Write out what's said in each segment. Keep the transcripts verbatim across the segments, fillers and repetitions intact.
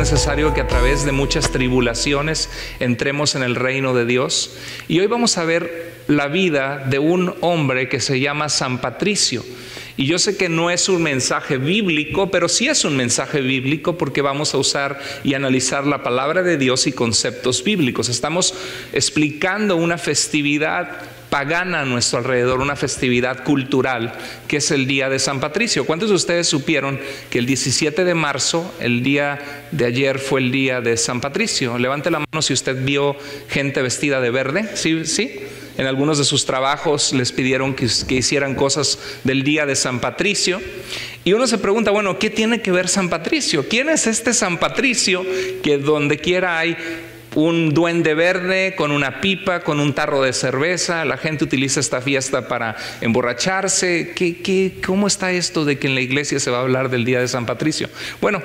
necesario que a través de muchas tribulaciones entremos en el reino de Dios. Y hoy vamos a ver la vida de un hombre que se llama San Patricio. Y yo sé que no es un mensaje bíblico, pero sí es un mensaje bíblico porque vamos a usar y analizar la palabra de Dios y conceptos bíblicos. Estamos explicando una festividad pagana a nuestro alrededor, una festividad cultural que es el día de San Patricio. ¿Cuántos de ustedes supieron que el diecisiete de marzo, el día de ayer, fue el día de San Patricio? Levante la mano si usted vio gente vestida de verde. ¿Sí? ¿Sí? En algunos de sus trabajos les pidieron que, que hicieran cosas del día de San Patricio. Y uno se pregunta, bueno, ¿qué tiene que ver San Patricio? ¿Quién es este San Patricio que donde quiera hay un duende verde con una pipa, con un tarro de cerveza? La gente utiliza esta fiesta para emborracharse. ¿Qué, qué, ¿Cómo está esto de que en la iglesia se va a hablar del día de San Patricio? Bueno,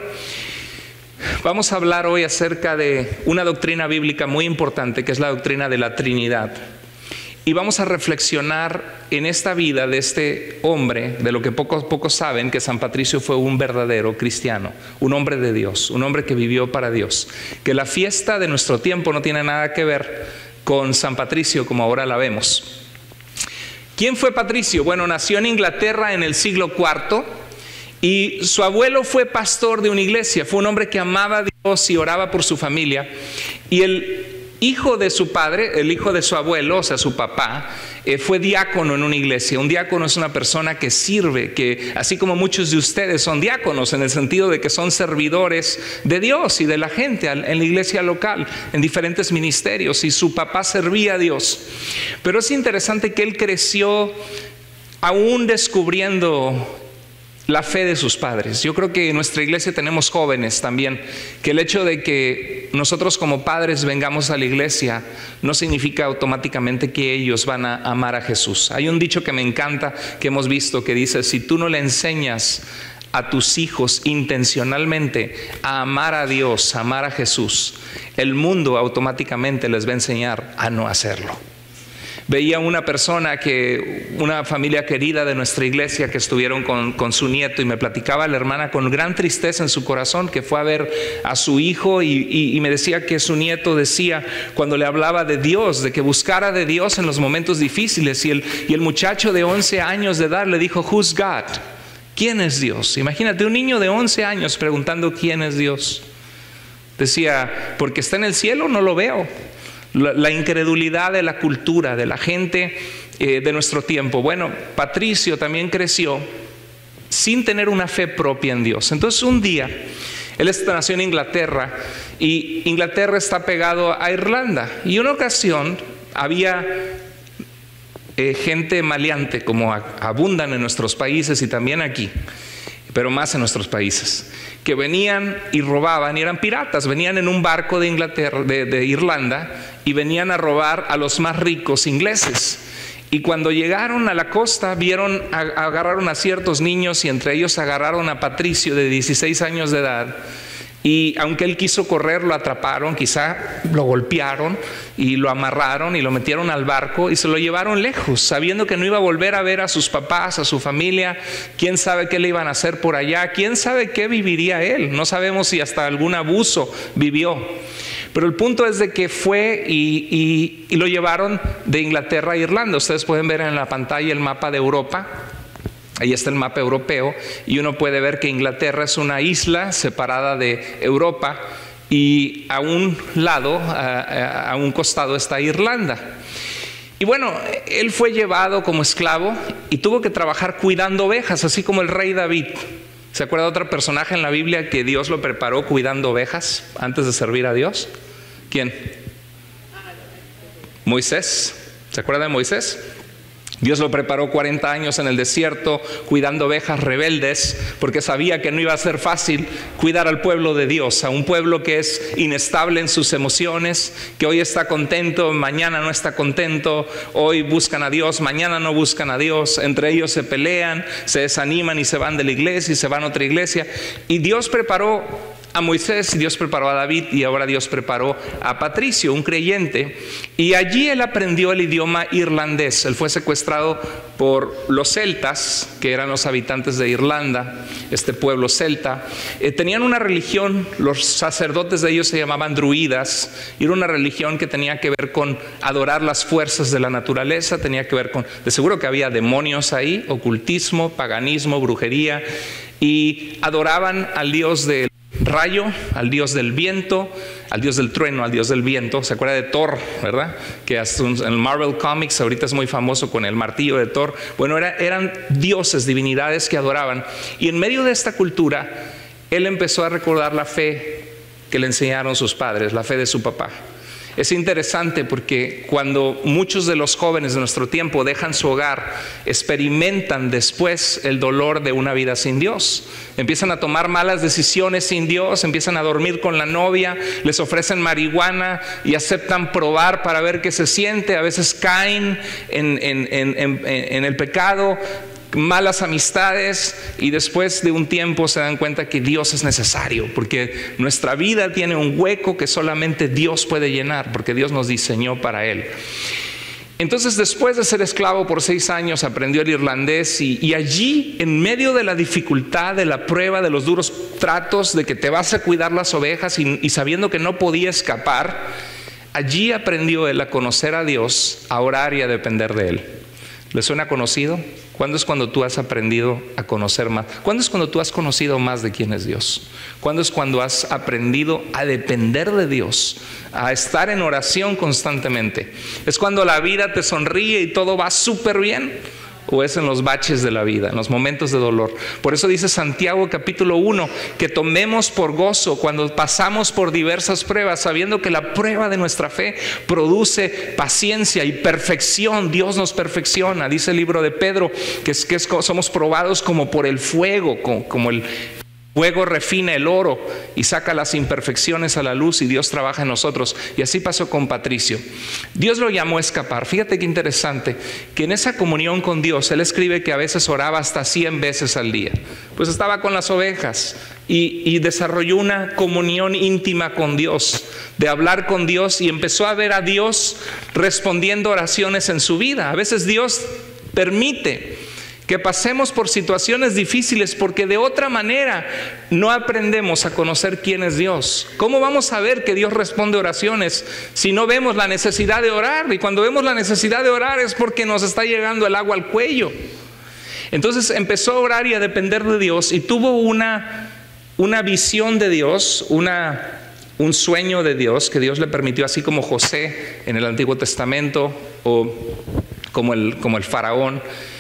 vamos a hablar hoy acerca de una doctrina bíblica muy importante, que es la doctrina de la Trinidad. Y vamos a reflexionar en esta vida de este hombre, de lo que pocos pocos saben, que San Patricio fue un verdadero cristiano, un hombre de Dios, un hombre que vivió para Dios. Que la fiesta de nuestro tiempo no tiene nada que ver con San Patricio como ahora la vemos. ¿Quién fue Patricio? Bueno, nació en Inglaterra en el siglo cuarto y su abuelo fue pastor de una iglesia. Fue un hombre que amaba a Dios y oraba por su familia. Y el hijo de su padre, el hijo de su abuelo, o sea, su papá, eh, fue diácono en una iglesia. Un diácono es una persona que sirve, que así como muchos de ustedes son diáconos, en el sentido de que son servidores de Dios y de la gente en la iglesia local, en diferentes ministerios, y su papá servía a Dios. Pero es interesante que él creció aún descubriendo la fe de sus padres. Yo creo que en nuestra iglesia tenemos jóvenes también, que el hecho de que nosotros como padres vengamos a la iglesia no significa automáticamente que ellos van a amar a Jesús. Hay un dicho que me encanta, que hemos visto, que dice: si tú no le enseñas a tus hijos intencionalmente a amar a Dios, a amar a Jesús, el mundo automáticamente les va a enseñar a no hacerlo. Veía una persona, que una familia querida de nuestra iglesia, que estuvieron con, con su nieto, y me platicaba la hermana con gran tristeza en su corazón que fue a ver a su hijo y, y, y me decía que su nieto decía, cuando le hablaba de Dios, de que buscara de Dios en los momentos difíciles, y el, y el muchacho de once años de edad le dijo: "Who's God?" ¿Quién es Dios? Imagínate, un niño de once años preguntando quién es Dios. Decía: porque está en el cielo, no lo veo. La, la incredulidad de la cultura, de la gente eh, de nuestro tiempo. Bueno, Patricio también creció sin tener una fe propia en Dios. Entonces un día, él nació en Inglaterra, y Inglaterra está pegado a Irlanda. Y una ocasión había eh, gente maleante, como a, abundan en nuestros países y también aquí, pero más en nuestros países, que venían y robaban, y eran piratas. Venían en un barco de Inglaterra, de, de Irlanda, y venían a robar a los más ricos ingleses. Y cuando llegaron a la costa, vieron, a, agarraron a ciertos niños, y entre ellos agarraron a Patricio de dieciséis años de edad. Y aunque él quiso correr, lo atraparon, quizá lo golpearon y lo amarraron y lo metieron al barco y se lo llevaron lejos, sabiendo que no iba a volver a ver a sus papás, a su familia. Quién sabe qué le iban a hacer por allá, quién sabe qué viviría él. No sabemos si hasta algún abuso vivió. Pero el punto es de que fue y, y, y lo llevaron de Inglaterra a Irlanda. Ustedes pueden ver en la pantalla el mapa de Europa. Ahí está el mapa europeo, y uno puede ver que Inglaterra es una isla separada de Europa, y a un lado, a, a un costado, está Irlanda. Y bueno, él fue llevado como esclavo y tuvo que trabajar cuidando ovejas, así como el rey David. ¿Se acuerda de otro personaje en la Biblia que Dios lo preparó cuidando ovejas antes de servir a Dios? ¿Quién? Moisés. ¿Se acuerda de Moisés? Dios lo preparó cuarenta años en el desierto cuidando ovejas rebeldes, porque sabía que no iba a ser fácil cuidar al pueblo de Dios, a un pueblo que es inestable en sus emociones, que hoy está contento, mañana no está contento, hoy buscan a Dios, mañana no buscan a Dios, entre ellos se pelean, se desaniman y se van de la iglesia y se van a otra iglesia. Y Dios preparó a Moisés, Dios preparó a David y ahora Dios preparó a Patricio, un creyente. Y allí él aprendió el idioma irlandés. Él fue secuestrado por los celtas, que eran los habitantes de Irlanda, este pueblo celta. Eh, tenían una religión, los sacerdotes de ellos se llamaban druidas, y era una religión que tenía que ver con adorar las fuerzas de la naturaleza, tenía que ver con, de seguro que había demonios ahí, ocultismo, paganismo, brujería, y adoraban al dios del rayo, al dios del viento, al dios del trueno, al dios del viento. ¿Se acuerda de Thor, verdad? Que hasta en el Marvel Comics ahorita es muy famoso con el martillo de Thor. Bueno, era, eran dioses, divinidades que adoraban. Y en medio de esta cultura, él empezó a recordar la fe que le enseñaron sus padres, la fe de su papá. Es interesante porque cuando muchos de los jóvenes de nuestro tiempo dejan su hogar, experimentan después el dolor de una vida sin Dios. Empiezan a tomar malas decisiones sin Dios, empiezan a dormir con la novia, les ofrecen marihuana y aceptan probar para ver qué se siente. A veces caen en, en, en, en, en el pecado, malas amistades, y después de un tiempo se dan cuenta que Dios es necesario, porque nuestra vida tiene un hueco que solamente Dios puede llenar, porque Dios nos diseñó para Él. Entonces, después de ser esclavo por seis años, aprendió el irlandés y, y allí, en medio de la dificultad, de la prueba, de los duros tratos, de que te vas a cuidar las ovejas y, y sabiendo que no podía escapar, allí aprendió él a conocer a Dios, a orar y a depender de Él. ¿Le suena conocido? ¿Cuándo es cuando tú has aprendido a conocer más? ¿Cuándo es cuando tú has conocido más de quién es Dios? ¿Cuándo es cuando has aprendido a depender de Dios, a estar en oración constantemente? ¿Es cuando la vida te sonríe y todo va súper bien? ¿O es en los baches de la vida, en los momentos de dolor? Por eso dice Santiago capítulo uno, que tomemos por gozo cuando pasamos por diversas pruebas, sabiendo que la prueba de nuestra fe produce paciencia y perfección. Dios nos perfecciona. Dice el libro de Pedro que, es, que es, somos probados como por el fuego, como, como el fuego refina el oro y saca las imperfecciones a la luz, y Dios trabaja en nosotros. Y así pasó con Patricio. Dios lo llamó a escapar. Fíjate qué interesante, que en esa comunión con Dios, él escribe que a veces oraba hasta cien veces al día. Pues estaba con las ovejas y, y desarrolló una comunión íntima con Dios, de hablar con Dios, y empezó a ver a Dios respondiendo oraciones en su vida. A veces Dios permite que pasemos por situaciones difíciles porque de otra manera no aprendemos a conocer quién es Dios. ¿Cómo vamos a ver que Dios responde oraciones si no vemos la necesidad de orar? Y cuando vemos la necesidad de orar es porque nos está llegando el agua al cuello. Entonces empezó a orar y a depender de Dios, y tuvo una, una visión de Dios, una, un sueño de Dios que Dios le permitió, así como José en el Antiguo Testamento, o como el, como el faraón.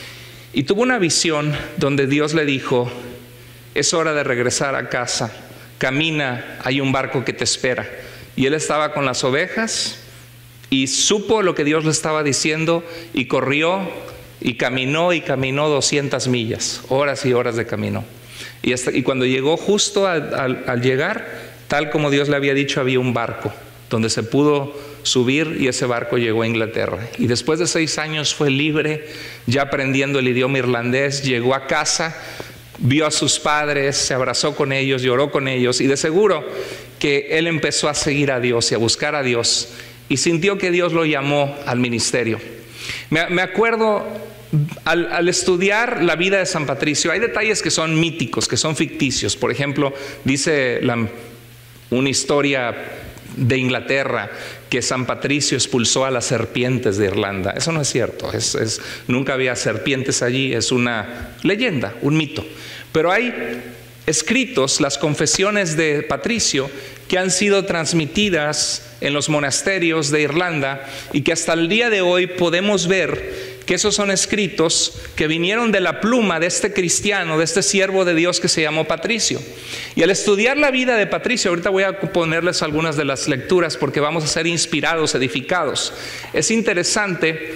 Y tuvo una visión donde Dios le dijo: es hora de regresar a casa, camina, hay un barco que te espera. Y él estaba con las ovejas y supo lo que Dios le estaba diciendo, y corrió y caminó y caminó doscientas millas, horas y horas de camino. Y, hasta, y cuando llegó justo al, al, al llegar, tal como Dios le había dicho, había un barco donde se pudo subir, y ese barco llegó a Inglaterra. Y después de seis años fue libre, ya aprendiendo el idioma irlandés. Llegó a casa, vio a sus padres, se abrazó con ellos, lloró con ellos, y de seguro que él empezó a seguir a Dios y a buscar a Dios, y sintió que Dios lo llamó al ministerio. Me, me acuerdo al, al estudiar la vida de San Patricio, hay detalles que son míticos, que son ficticios. Por ejemplo, dice la, una historia de Inglaterra que San Patricio expulsó a las serpientes de Irlanda. Eso no es cierto, es, es, nunca había serpientes allí, es una leyenda, un mito. Pero hay escritos, las confesiones de Patricio, que han sido transmitidas en los monasterios de Irlanda, y que hasta el día de hoy podemos ver que esos son escritos que vinieron de la pluma de este cristiano, de este siervo de Dios que se llamó Patricio. Y al estudiar la vida de Patricio, ahorita voy a ponerles algunas de las lecturas porque vamos a ser inspirados, edificados. Es interesante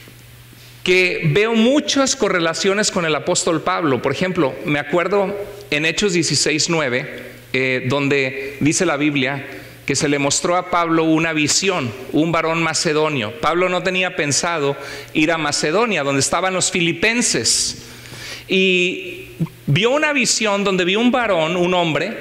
que veo muchas correlaciones con el apóstol Pablo. Por ejemplo, me acuerdo en Hechos dieciséis nueve, eh, donde dice la Biblia que se le mostró a Pablo una visión, un varón macedonio. Pablo no tenía pensado ir a Macedonia, donde estaban los filipenses, y vio una visión donde vio un varón, un hombre,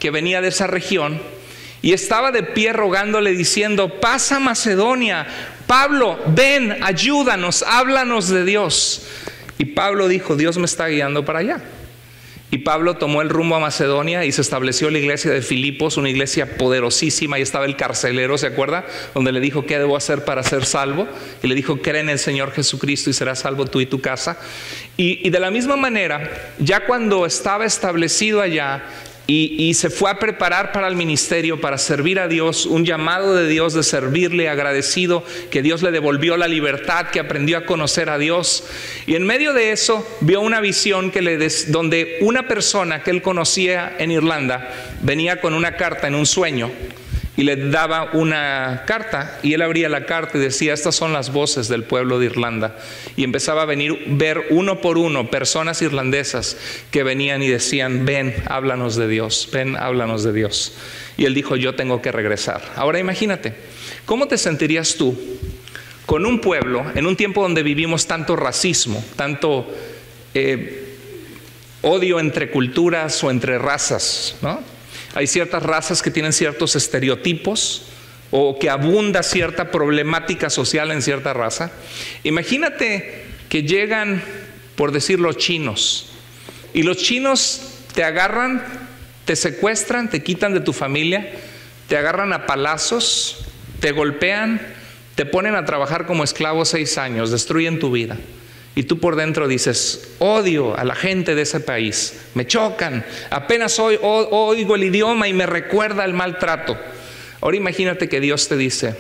que venía de esa región y estaba de pie rogándole diciendo: pasa Macedonia, Pablo, ven, ayúdanos, háblanos de Dios. Y Pablo dijo: Dios me está guiando para allá. Y Pablo tomó el rumbo a Macedonia y se estableció la iglesia de Filipos, una iglesia poderosísima. Y estaba el carcelero, ¿se acuerda? Donde le dijo: ¿qué debo hacer para ser salvo? Y le dijo: cree en el Señor Jesucristo y serás salvo tú y tu casa. Y, y de la misma manera, ya cuando estaba establecido allá y, y se fue a preparar para el ministerio, para servir a Dios, un llamado de Dios de servirle, agradecido que Dios le devolvió la libertad, que aprendió a conocer a Dios. Y en medio de eso vio una visión que le des, donde una persona que él conocía en Irlanda venía con una carta en un sueño y le daba una carta, y él abría la carta y decía: estas son las voces del pueblo de Irlanda. Y empezaba a venir, ver uno por uno personas irlandesas que venían y decían: ven, háblanos de Dios, ven, háblanos de Dios. Y él dijo: yo tengo que regresar. Ahora imagínate, ¿cómo te sentirías tú con un pueblo en un tiempo donde vivimos tanto racismo, tanto eh, odio entre culturas o entre razas, ¿no? Hay ciertas razas que tienen ciertos estereotipos o que abunda cierta problemática social en cierta raza. Imagínate que llegan, por decir, los chinos, y los chinos te agarran, te secuestran, te quitan de tu familia, te agarran a palazos, te golpean, te ponen a trabajar como esclavo seis años, destruyen tu vida. Y tú por dentro dices: odio a la gente de ese país, me chocan, apenas oigo, oigo el idioma y me recuerda el maltrato. Ahora imagínate que Dios te dice: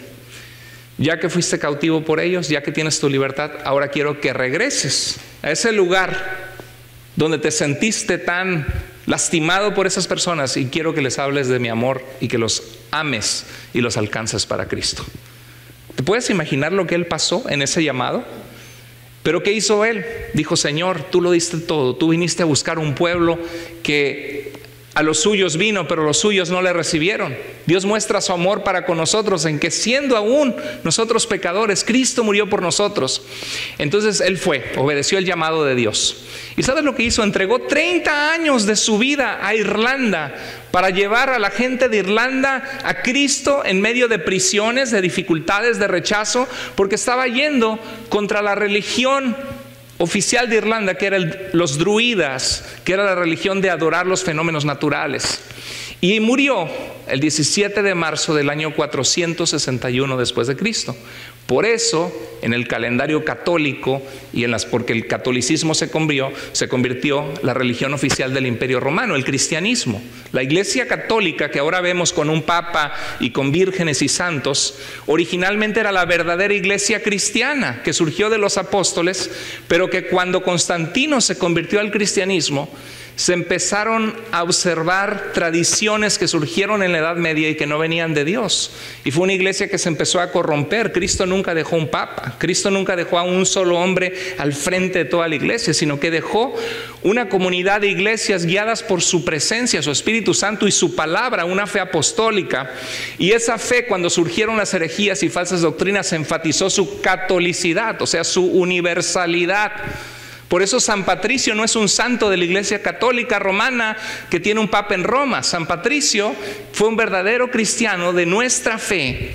ya que fuiste cautivo por ellos, ya que tienes tu libertad, ahora quiero que regreses a ese lugar donde te sentiste tan lastimado por esas personas, y quiero que les hables de mi amor y que los ames y los alcances para Cristo. ¿Te puedes imaginar lo que él pasó en ese llamado? Pero ¿qué hizo él? Dijo: Señor, tú lo diste todo, tú viniste a buscar un pueblo que a los suyos vino, pero los suyos no le recibieron. Dios muestra su amor para con nosotros en que, siendo aún nosotros pecadores, Cristo murió por nosotros. Entonces él fue, obedeció el llamado de Dios. ¿Y sabes lo que hizo? Entregó treinta años de su vida a Irlanda para llevar a la gente de Irlanda a Cristo en medio de prisiones, de dificultades, de rechazo, porque estaba yendo contra la religión oficial de Irlanda, que eran los druidas, que era la religión de adorar los fenómenos naturales. Y murió el diecisiete de marzo del año cuatrocientos sesenta y uno después de Cristo. Por eso, en el calendario católico, y en las, porque el catolicismo se convirtió, se convirtió la religión oficial del Imperio Romano, el cristianismo. La Iglesia Católica, que ahora vemos con un papa y con vírgenes y santos, originalmente era la verdadera iglesia cristiana que surgió de los apóstoles, pero que cuando Constantino se convirtió al cristianismo, se empezaron a observar tradiciones que surgieron en la Edad Media y que no venían de Dios. Y fue una iglesia que se empezó a corromper. Cristo nunca dejó un papa, Cristo nunca dejó a un solo hombre al frente de toda la iglesia, sino que dejó una comunidad de iglesias guiadas por su presencia, su Espíritu Santo y su palabra, una fe apostólica. Y esa fe, cuando surgieron las herejías y falsas doctrinas, enfatizó su catolicidad, o sea, su universalidad. Por eso San Patricio no es un santo de la Iglesia Católica Romana que tiene un papa en Roma. San Patricio fue un verdadero cristiano de nuestra fe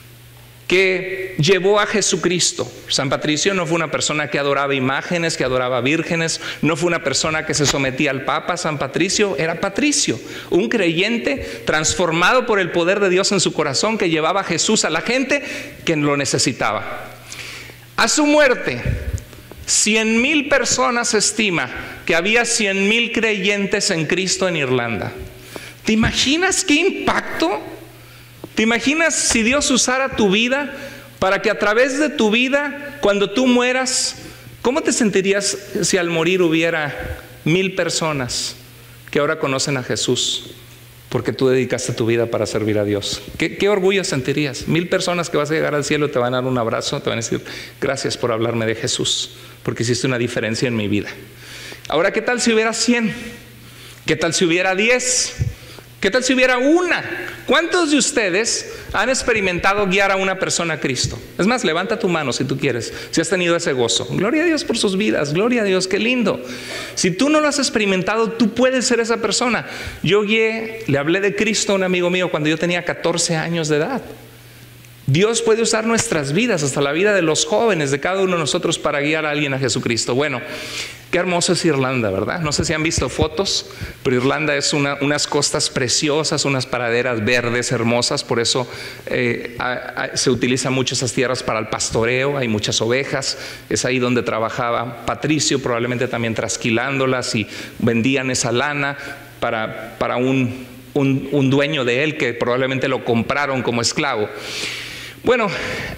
que llevó a Jesucristo. San Patricio no fue una persona que adoraba imágenes, que adoraba vírgenes, no fue una persona que se sometía al papa. San Patricio era Patricio, un creyente transformado por el poder de Dios en su corazón, que llevaba a Jesús a la gente que lo necesitaba. A su muerte, cien mil personas estima que había cien mil creyentes en Cristo en Irlanda. ¿Te imaginas qué impacto? ¿Te imaginas si Dios usara tu vida para que a través de tu vida, cuando tú mueras, cómo te sentirías si al morir hubiera mil personas que ahora conocen a Jesús porque tú dedicaste tu vida para servir a Dios? ¿Qué, qué orgullo sentirías? Mil personas que vas a llegar al cielo, te van a dar un abrazo, te van a decir: gracias por hablarme de Jesús, porque hiciste una diferencia en mi vida. Ahora, ¿qué tal si hubiera cien? ¿Qué tal si hubiera diez? ¿Qué ¿Qué tal si hubiera una? ¿Cuántos de ustedes han experimentado guiar a una persona a Cristo? Es más, levanta tu mano si tú quieres, si has tenido ese gozo. Gloria a Dios por sus vidas, gloria a Dios, qué lindo. Si tú no lo has experimentado, tú puedes ser esa persona. Yo guié, le hablé de Cristo a un amigo mío cuando yo tenía catorce años de edad. Dios puede usar nuestras vidas, hasta la vida de los jóvenes, de cada uno de nosotros, para guiar a alguien a Jesucristo. Bueno, qué hermoso es Irlanda, ¿verdad? No sé si han visto fotos, pero Irlanda es una, unas costas preciosas, unas praderas verdes hermosas. Por eso eh, a, a, se utilizan mucho esas tierras para el pastoreo. Hay muchas ovejas. Es ahí donde trabajaba Patricio, probablemente también trasquilándolas, y vendían esa lana para, para un, un, un dueño de él, que probablemente lo compraron como esclavo. Bueno,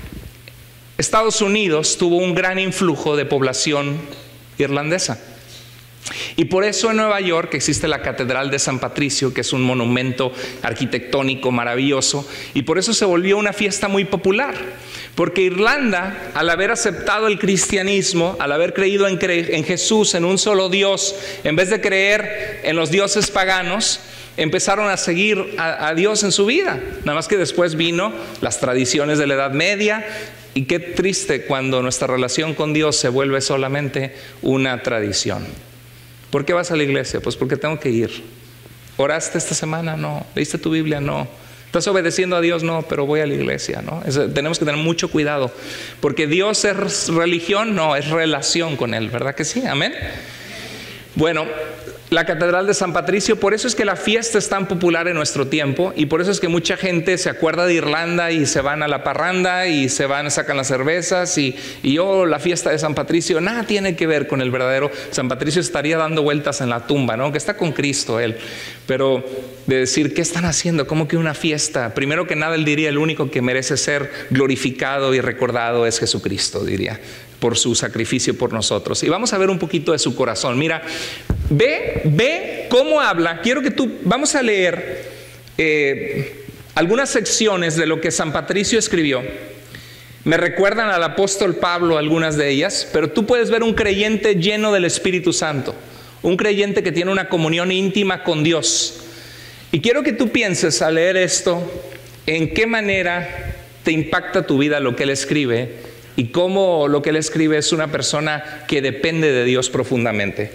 Estados Unidos tuvo un gran influjo de población irlandesa. Y por eso en Nueva York existe la Catedral de San Patricio, que es un monumento arquitectónico maravilloso. Y por eso se volvió una fiesta muy popular. Porque Irlanda, al haber aceptado el cristianismo, al haber creído en, cre- en Jesús, en un solo Dios, en vez de creer en los dioses paganos, empezaron a seguir a, a Dios en su vida. Nada más que después vino las tradiciones de la Edad Media. Y qué triste cuando nuestra relación con Dios se vuelve solamente una tradición. ¿Por qué vas a la iglesia? Pues porque tengo que ir. ¿Oraste esta semana? No. ¿Leíste tu Biblia? No. ¿Estás obedeciendo a Dios? No, pero voy a la iglesia, ¿no? Es, tenemos que tener mucho cuidado. Porque Dios es religión, no, es relación con Él, ¿verdad que sí? Amén. Bueno, la Catedral de San Patricio, por eso es que la fiesta es tan popular en nuestro tiempo, y por eso es que mucha gente se acuerda de Irlanda y se van a la parranda y se van, sacan las cervezas y, y oh, la fiesta de San Patricio, nada tiene que ver con el verdadero San Patricio. Estaría dando vueltas en la tumba, ¿no? Que está con Cristo él, pero de decir, ¿qué están haciendo? ¿Cómo que una fiesta? Primero que nada, él diría, el único que merece ser glorificado y recordado es Jesucristo, diría, por su sacrificio por nosotros. Y vamos a ver un poquito de su corazón. Mira, ve, ve cómo habla. Quiero que tú, vamos a leer eh, algunas secciones de lo que San Patricio escribió. Me recuerdan al apóstol Pablo algunas de ellas, pero tú puedes ver un creyente lleno del Espíritu Santo, un creyente que tiene una comunión íntima con Dios. Y quiero que tú pienses al leer esto, en qué manera te impacta tu vida lo que él escribe, y cómo lo que él escribe es una persona que depende de Dios profundamente.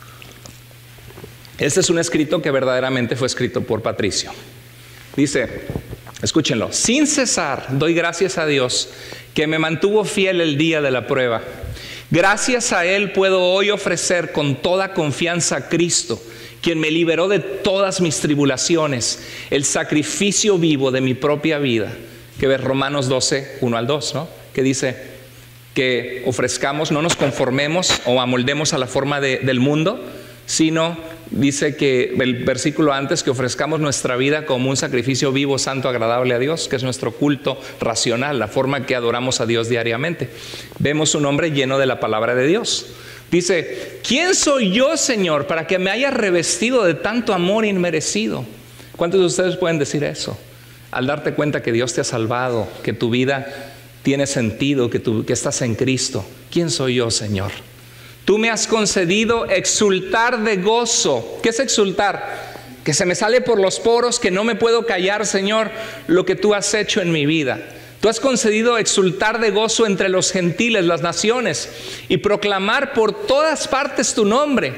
Este es un escrito que verdaderamente fue escrito por Patricio. Dice, escúchenlo: sin cesar doy gracias a Dios que me mantuvo fiel el día de la prueba. Gracias a Él puedo hoy ofrecer con toda confianza a Cristo, quien me liberó de todas mis tribulaciones, el sacrificio vivo de mi propia vida. Que ves Romanos doce, uno al dos, ¿no? Que dice que ofrezcamos, no nos conformemos o amoldemos a la forma de, del mundo, sino dice que el versículo antes, que ofrezcamos nuestra vida como un sacrificio vivo, santo, agradable a Dios, que es nuestro culto racional, la forma que adoramos a Dios diariamente. Vemos un hombre lleno de la palabra de Dios. Dice, ¿quién soy yo, Señor, para que me hayas revestido de tanto amor inmerecido? ¿Cuántos de ustedes pueden decir eso? Al darte cuenta que Dios te ha salvado, que tu vida tiene sentido, que, tú, que estás en Cristo. ¿Quién soy yo, Señor? Tú me has concedido exultar de gozo. ¿Qué es exultar? Que se me sale por los poros, que no me puedo callar, Señor, lo que tú has hecho en mi vida. Tú has concedido exultar de gozo entre los gentiles, las naciones, y proclamar por todas partes tu nombre.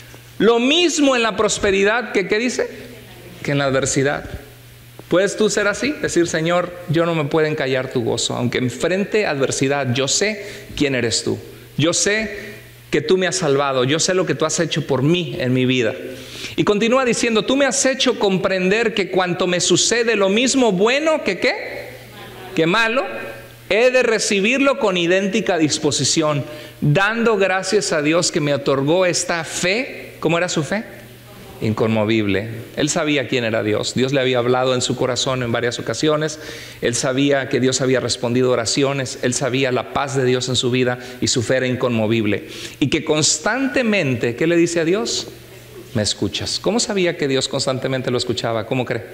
Lo mismo en la prosperidad que, ¿qué dice? Que en la adversidad. ¿Puedes tú ser así? Decir, Señor, yo no me pueden callar tu gozo. Aunque enfrente adversidad, yo sé quién eres tú. Yo sé que tú me has salvado. Yo sé lo que tú has hecho por mí en mi vida. Y continúa diciendo, tú me has hecho comprender que cuanto me sucede, lo mismo bueno que ¿qué? Que malo, he de recibirlo con idéntica disposición, dando gracias a Dios que me otorgó esta fe. ¿Cómo era su fe? Inconmovible. Él sabía quién era Dios. Dios le había hablado en su corazón en varias ocasiones. Él sabía que Dios había respondido oraciones. Él sabía la paz de Dios en su vida y su fe era inconmovible. Y que constantemente, ¿qué le dice a Dios? Me escuchas. ¿Cómo sabía que Dios constantemente lo escuchaba? ¿Cómo cree?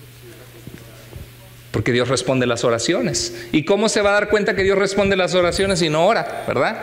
Porque Dios responde las oraciones. ¿Y cómo se va a dar cuenta que Dios responde las oraciones y no ora? ¿Verdad?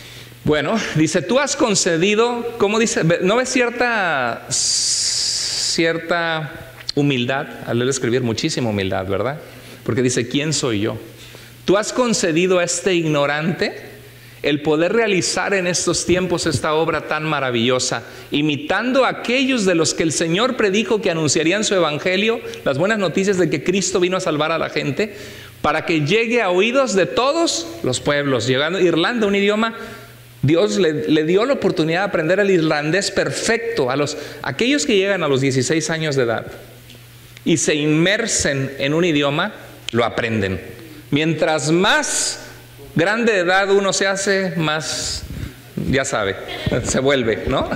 Bueno, dice, tú has concedido, ¿cómo dice? ¿No ves cierta cierta humildad al él escribir, muchísima humildad, ¿verdad? Porque dice, ¿quién soy yo? Tú has concedido a este ignorante el poder realizar en estos tiempos esta obra tan maravillosa, imitando a aquellos de los que el Señor predijo que anunciarían su evangelio, las buenas noticias de que Cristo vino a salvar a la gente, para que llegue a oídos de todos los pueblos. Llegando a Irlanda, un idioma, Dios le, le dio la oportunidad de aprender el irlandés perfecto a los, aquellos que llegan a los dieciséis años de edad y se inmersen en un idioma, lo aprenden. Mientras más grande de edad uno se hace, más, ya sabe, se vuelve, ¿no?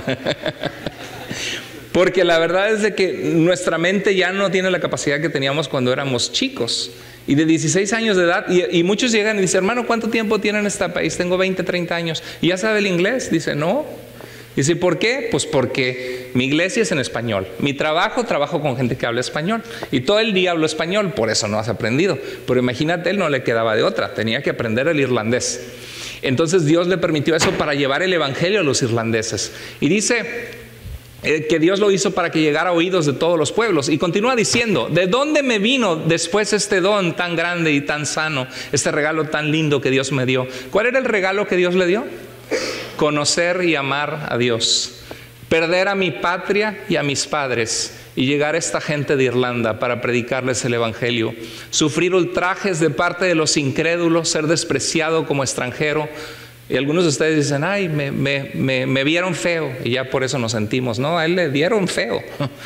Porque la verdad es de que nuestra mente ya no tiene la capacidad que teníamos cuando éramos chicos. Y de dieciséis años de edad, y, y muchos llegan y dicen, hermano, ¿cuánto tiempo tiene en este país? Tengo veinte, treinta años. ¿Y ya sabe el inglés? Dice, no. Dice, ¿por qué? Pues porque mi iglesia es en español. Mi trabajo, trabajo con gente que habla español. Y todo el día hablo español, por eso no has aprendido. Pero imagínate, él no le quedaba de otra, tenía que aprender el irlandés. Entonces Dios le permitió eso para llevar el evangelio a los irlandeses. Y dice eh, que Dios lo hizo para que llegara a oídos de todos los pueblos. Y continúa diciendo, ¿de dónde me vino después este don tan grande y tan sano? Este regalo tan lindo que Dios me dio. ¿Cuál era el regalo que Dios le dio? Conocer y amar a Dios, perder a mi patria y a mis padres y llegar a esta gente de Irlanda para predicarles el evangelio, sufrir ultrajes de parte de los incrédulos, ser despreciado como extranjero. Y algunos de ustedes dicen, ay, me, me, me, me vieron feo, y ya por eso nos sentimos. No, a él le dieron feo.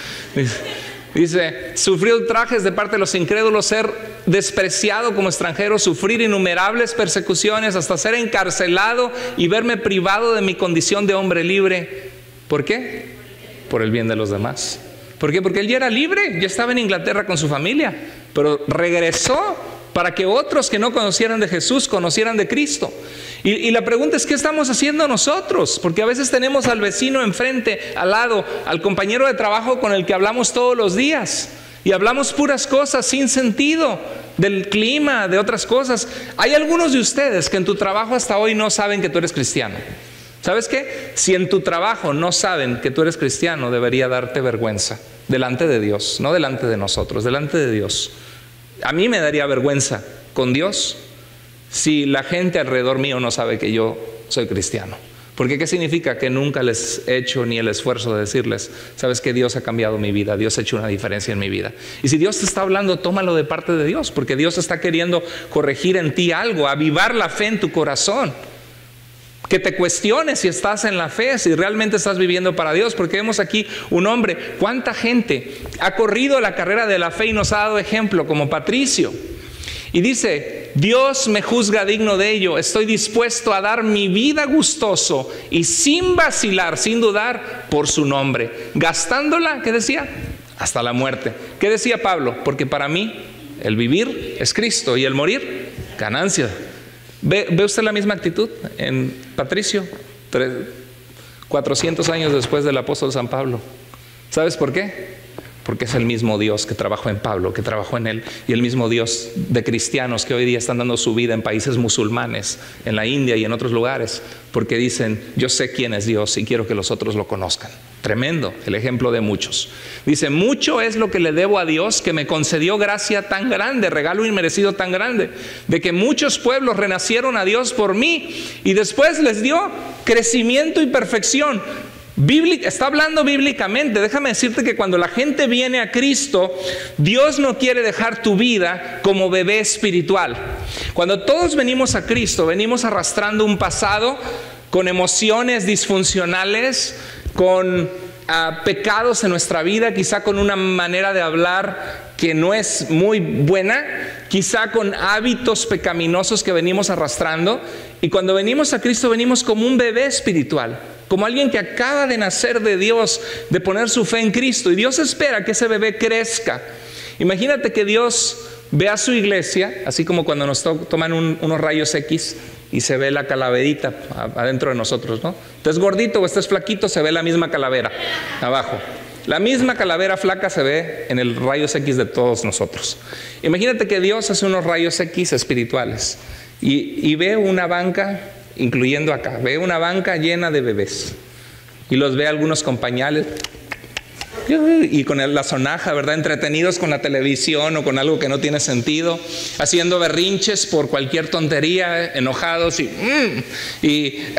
Dice, sufrir ultrajes de parte de los incrédulos, ser despreciado como extranjero, sufrir innumerables persecuciones, hasta ser encarcelado y verme privado de mi condición de hombre libre. ¿Por qué? Por el bien de los demás. ¿Por qué? Porque él ya era libre, ya estaba en Inglaterra con su familia, pero regresó para que otros que no conocieran de Jesús conocieran de Cristo. Y, y la pregunta es, ¿qué estamos haciendo nosotros? Porque a veces tenemos al vecino enfrente, al lado, al compañero de trabajo con el que hablamos todos los días. Y hablamos puras cosas sin sentido, del clima, de otras cosas. Hay algunos de ustedes que en tu trabajo hasta hoy no saben que tú eres cristiano. ¿Sabes qué? Si en tu trabajo no saben que tú eres cristiano, debería darte vergüenza delante de Dios, no delante de nosotros, delante de Dios. A mí me daría vergüenza con Dios si la gente alrededor mío no sabe que yo soy cristiano. Porque ¿qué significa? Que nunca les he hecho ni el esfuerzo de decirles, sabes que Dios ha cambiado mi vida, Dios ha hecho una diferencia en mi vida. Y si Dios te está hablando, tómalo de parte de Dios, porque Dios está queriendo corregir en ti algo, avivar la fe en tu corazón. Que te cuestiones si estás en la fe, si realmente estás viviendo para Dios, porque vemos aquí un hombre, cuánta gente ha corrido la carrera de la fe y nos ha dado ejemplo, como Patricio. Y dice, Dios me juzga digno de ello, estoy dispuesto a dar mi vida gustoso y sin vacilar, sin dudar, por su nombre, gastándola, ¿qué decía? Hasta la muerte. ¿Qué decía Pablo? Porque para mí el vivir es Cristo y el morir, ganancia. ¿Ve, ¿Ve usted la misma actitud en Patricio? cuatrocientos años después del apóstol San Pablo. ¿Sabes por qué? Porque es el mismo Dios que trabajó en Pablo, que trabajó en él, y el mismo Dios de cristianos que hoy día están dando su vida en países musulmanes, en la India y en otros lugares, porque dicen, yo sé quién es Dios y quiero que los otros lo conozcan. Tremendo, el ejemplo de muchos. Dice, mucho es lo que le debo a Dios, que me concedió gracia tan grande, regalo inmerecido tan grande, de que muchos pueblos renacieron a Dios por mí, y después les dio crecimiento y perfección. Bíblica, está hablando bíblicamente. Déjame decirte que cuando la gente viene a Cristo, Dios no quiere dejar tu vida como bebé espiritual. Cuando todos venimos a Cristo, venimos arrastrando un pasado con emociones disfuncionales, con uh, pecados en nuestra vida, quizá con una manera de hablar que no es muy buena, quizá con hábitos pecaminosos que venimos arrastrando. Y cuando venimos a Cristo, venimos como un bebé espiritual, como alguien que acaba de nacer de Dios, de poner su fe en Cristo. Y Dios espera que ese bebé crezca. Imagínate que Dios ve a su iglesia, así como cuando nos to toman un, unos rayos X y se ve la calaverita adentro de nosotros, ¿no? Estés gordito o estés flaquito, se ve la misma calavera abajo. La misma calavera flaca se ve en el rayos X de todos nosotros. Imagínate que Dios hace unos rayos X espirituales y, y ve una banca, incluyendo acá, ve una banca llena de bebés y los ve algunos con pañales y con la sonaja, ¿verdad? Entretenidos con la televisión o con algo que no tiene sentido, haciendo berrinches por cualquier tontería, enojados y, mm, y eh,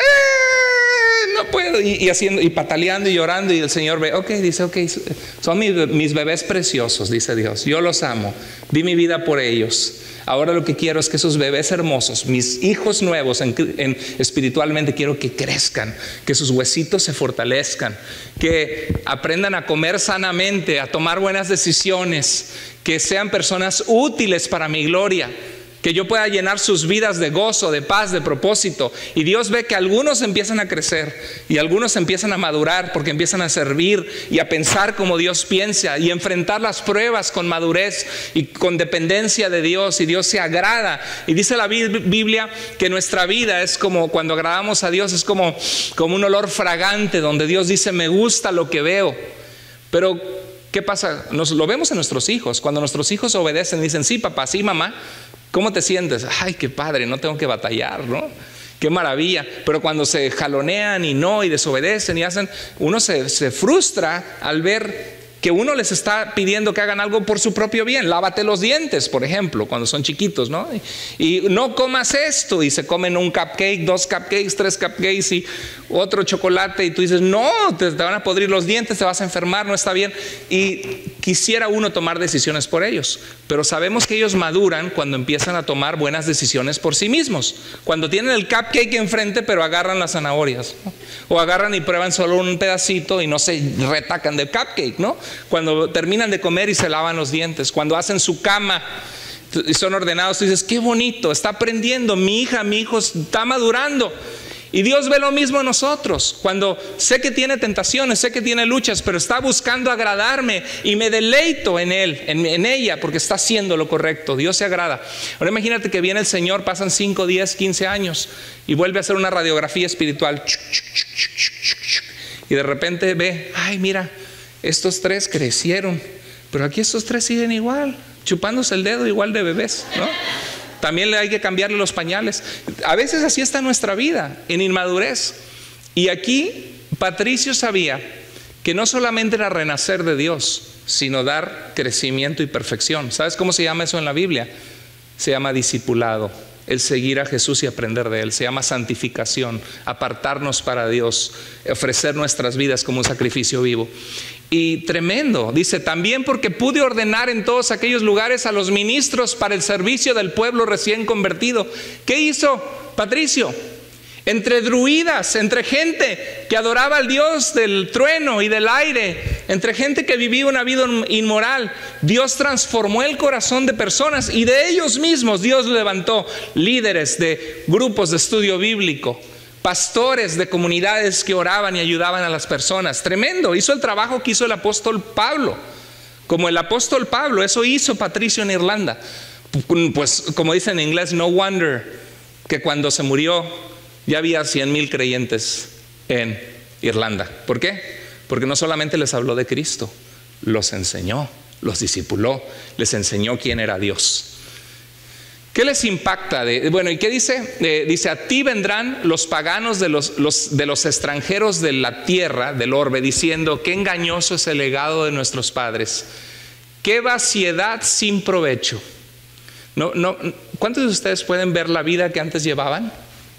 no puedo, y, y haciendo y pataleando y llorando, y el Señor ve, ok, dice, ok, son mis, mis bebés preciosos, dice Dios, yo los amo, di mi vida por ellos. Ahora lo que quiero es que esos bebés hermosos, mis hijos nuevos en, en, espiritualmente, quiero que crezcan, que sus huesitos se fortalezcan, que aprendan a comer sanamente, a tomar buenas decisiones, que sean personas útiles para mi gloria, que yo pueda llenar sus vidas de gozo, de paz, de propósito. Y Dios ve que algunos empiezan a crecer y algunos empiezan a madurar porque empiezan a servir y a pensar como Dios piensa y enfrentar las pruebas con madurez y con dependencia de Dios, y Dios se agrada. Y dice la Biblia que nuestra vida es como, cuando agradamos a Dios, es como, como un olor fragante donde Dios dice, me gusta lo que veo. Pero ¿qué pasa? Nos lo vemos en nuestros hijos. Cuando nuestros hijos obedecen, dicen, sí papá, sí mamá, ¿cómo te sientes? Ay, qué padre, no tengo que batallar, ¿no? Qué maravilla. Pero cuando se jalonean y no, y desobedecen y hacen, uno se, se frustra al ver que uno les está pidiendo que hagan algo por su propio bien. Lávate los dientes, por ejemplo, cuando son chiquitos, ¿no? Y, y no comas esto, y se comen un cupcake, dos cupcakes, tres cupcakes y otro chocolate, y tú dices, no, te, te van a podrir los dientes, te vas a enfermar, no está bien. Y quisiera uno tomar decisiones por ellos, pero sabemos que ellos maduran cuando empiezan a tomar buenas decisiones por sí mismos. Cuando tienen el cupcake enfrente, pero agarran las zanahorias, ¿no? O agarran y prueban solo un pedacito y no se retacan del cupcake, ¿no? Cuando terminan de comer y se lavan los dientes, cuando hacen su cama y son ordenados, tú dices, qué bonito, está aprendiendo, mi hija, mi hijo está madurando. Y Dios ve lo mismo en nosotros. Cuando sé que tiene tentaciones, sé que tiene luchas, pero está buscando agradarme y me deleito en él, en, en ella, porque está haciendo lo correcto. Dios se agrada. Ahora imagínate que viene el Señor, pasan cinco, diez, quince años y vuelve a hacer una radiografía espiritual. Y de repente ve, ay, mira, estos tres crecieron, pero aquí estos tres siguen igual, chupándose el dedo igual de bebés, ¿no? También le hay que cambiarle los pañales. A veces así está nuestra vida, en inmadurez. Y aquí Patricio sabía que no solamente era renacer de Dios, sino dar crecimiento y perfección. ¿Sabes cómo se llama eso en la Biblia? Se llama discipulado, el seguir a Jesús y aprender de Él. Se llama santificación, apartarnos para Dios, ofrecer nuestras vidas como un sacrificio vivo. Y tremendo, dice, también porque pude ordenar en todos aquellos lugares a los ministros para el servicio del pueblo recién convertido. ¿Qué hizo Patricio? Entre druidas, entre gente que adoraba al Dios del trueno y del aire, entre gente que vivía una vida inmoral, Dios transformó el corazón de personas, y de ellos mismos Dios levantó líderes de grupos de estudio bíblico, pastores de comunidades que oraban y ayudaban a las personas. Tremendo, hizo el trabajo que hizo el apóstol Pablo. Como el apóstol Pablo, eso hizo Patricio en Irlanda. Pues como dicen en inglés, no wonder que cuando se murió ya había cien mil creyentes en Irlanda. ¿Por qué? Porque no solamente les habló de Cristo, los enseñó, los discipuló, les enseñó quién era Dios. ¿Qué les impacta? De, bueno, ¿y qué dice? Eh, dice, a ti vendrán los paganos de los, los, de los extranjeros de la tierra, del orbe, diciendo, qué engañoso es el legado de nuestros padres, qué vaciedad sin provecho. No, no, ¿cuántos de ustedes pueden ver la vida que antes llevaban?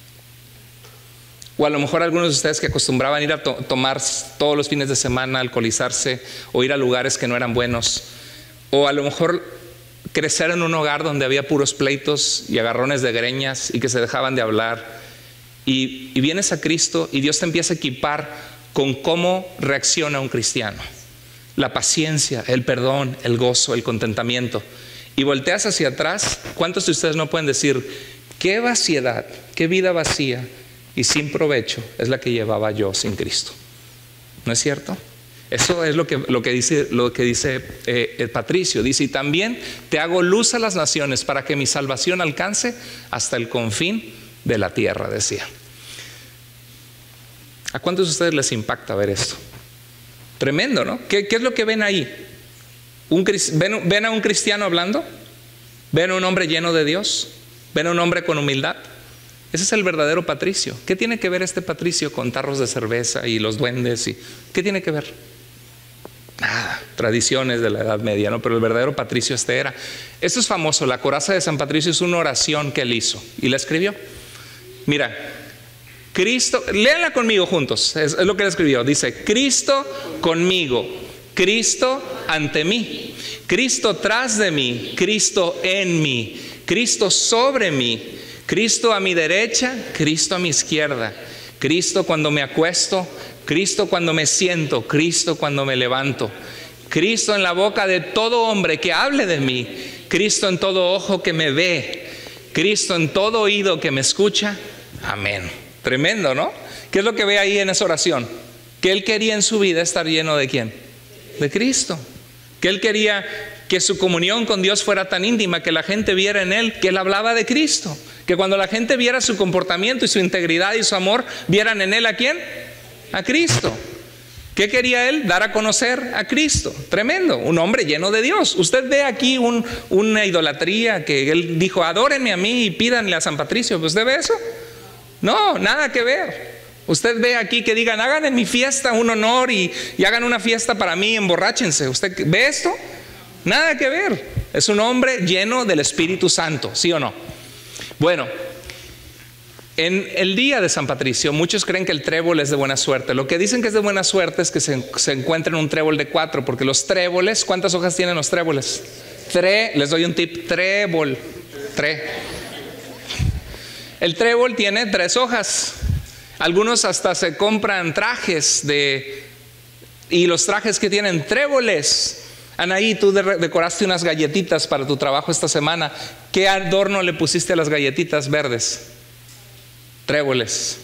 O a lo mejor algunos de ustedes que acostumbraban ir a to tomar todos los fines de semana, alcoholizarse, o ir a lugares que no eran buenos, o a lo mejor crecer en un hogar donde había puros pleitos y agarrones de greñas y que se dejaban de hablar, y, y vienes a Cristo y Dios te empieza a equipar con cómo reacciona un cristiano, la paciencia, el perdón, el gozo, el contentamiento, y volteas hacia atrás. ¿Cuántos de ustedes no pueden decir, qué vaciedad, qué vida vacía y sin provecho es la que llevaba yo sin Cristo? ¿No es cierto? Eso es lo que, lo que dice, lo que dice eh, el Patricio. Dice, y también te hago luz a las naciones para que mi salvación alcance hasta el confín de la tierra, decía. ¿A cuántos de ustedes les impacta ver esto? Tremendo, ¿no? ¿Qué, qué es lo que ven ahí? Un, ven, ¿Ven a un cristiano hablando? ¿Ven a un hombre lleno de Dios? ¿Ven a un hombre con humildad? Ese es el verdadero Patricio. ¿Qué tiene que ver este Patricio con tarros de cerveza y los duendes? Y, ¿qué tiene que ver? Nada, tradiciones de la Edad Media, ¿no? Pero el verdadero patricio este era. Esto es famoso, la coraza de San Patricio es una oración que él hizo y la escribió. Mira, Cristo, léanla conmigo juntos, es, es lo que él escribió. Dice, Cristo conmigo, Cristo ante mí, Cristo tras de mí, Cristo en mí, Cristo sobre mí, Cristo a mi derecha, Cristo a mi izquierda, Cristo cuando me acuesto, Cristo cuando me siento, Cristo cuando me levanto, Cristo en la boca de todo hombre que hable de mí, Cristo en todo ojo que me ve, Cristo en todo oído que me escucha. Amén. Tremendo, ¿no? ¿Qué es lo que ve ahí en esa oración? Que él quería en su vida estar lleno de ¿quién? De Cristo. Que él quería que su comunión con Dios fuera tan íntima, que la gente viera en él que él hablaba de Cristo. Que cuando la gente viera su comportamiento y su integridad y su amor, vieran en él ¿a quién? A Cristo. ¿Qué quería él? Dar a conocer a Cristo. Tremendo, un hombre lleno de Dios. Usted ve aquí un, una idolatría que él dijo, adórenme a mí y pídanle a San Patricio. ¿Usted ve eso? No, nada que ver. Usted ve aquí que digan, hagan en mi fiesta un honor y, y hagan una fiesta para mí, emborráchense. ¿Usted ve esto? Nada que ver. Es un hombre lleno del Espíritu Santo, ¿sí o no? Bueno, en el día de San Patricio, muchos creen que el trébol es de buena suerte. Lo que dicen que es de buena suerte es que se, se encuentren un trébol de cuatro, porque los tréboles, ¿cuántas hojas tienen los tréboles? Tre, les doy un tip, trébol, tre. El trébol tiene tres hojas. Algunos hasta se compran trajes de, y los trajes que tienen tréboles. Anaí, tú decoraste unas galletitas para tu trabajo esta semana. ¿Qué adorno le pusiste a las galletitas verdes? Tréboles.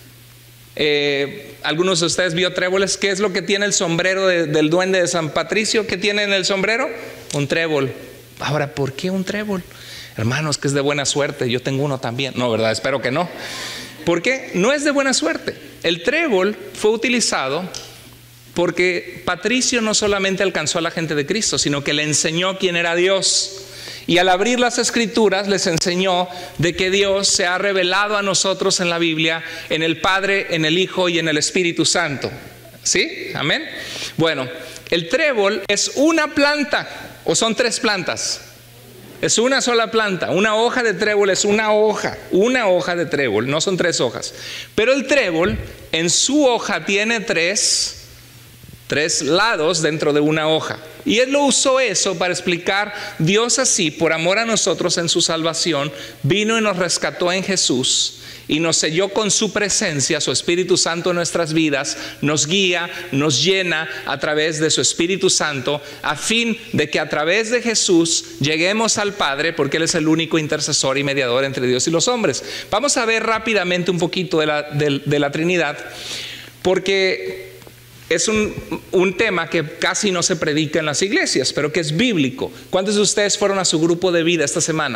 Eh, ¿Algunos de ustedes vio tréboles? ¿Qué es lo que tiene el sombrero de, del duende de San Patricio? ¿Qué tiene en el sombrero? Un trébol. Ahora, ¿por qué un trébol? Hermanos, que es de buena suerte. Yo tengo uno también. No, ¿verdad? Espero que no. ¿Por qué? No es de buena suerte. El trébol fue utilizado porque Patricio no solamente alcanzó a la gente de Cristo, sino que le enseñó quién era Dios. Y al abrir las Escrituras les enseñó de que Dios se ha revelado a nosotros en la Biblia, en el Padre, en el Hijo y en el Espíritu Santo. ¿Sí? Amén. Bueno, el trébol es una planta, o son tres plantas. Es una sola planta. Una hoja de trébol es una hoja, una hoja de trébol, no son tres hojas. Pero el trébol en su hoja tiene tres, tres lados dentro de una hoja. Y él lo usó eso para explicar, Dios así, por amor a nosotros en su salvación, vino y nos rescató en Jesús y nos selló con su presencia, su Espíritu Santo en nuestras vidas, nos guía, nos llena a través de su Espíritu Santo, a fin de que a través de Jesús lleguemos al Padre, porque Él es el único intercesor y mediador entre Dios y los hombres. Vamos a ver rápidamente un poquito de la, de, de la Trinidad, porque es un, un tema que casi no se predica en las iglesias, pero que es bíblico. ¿Cuántos de ustedes fueron a su grupo de vida esta semana?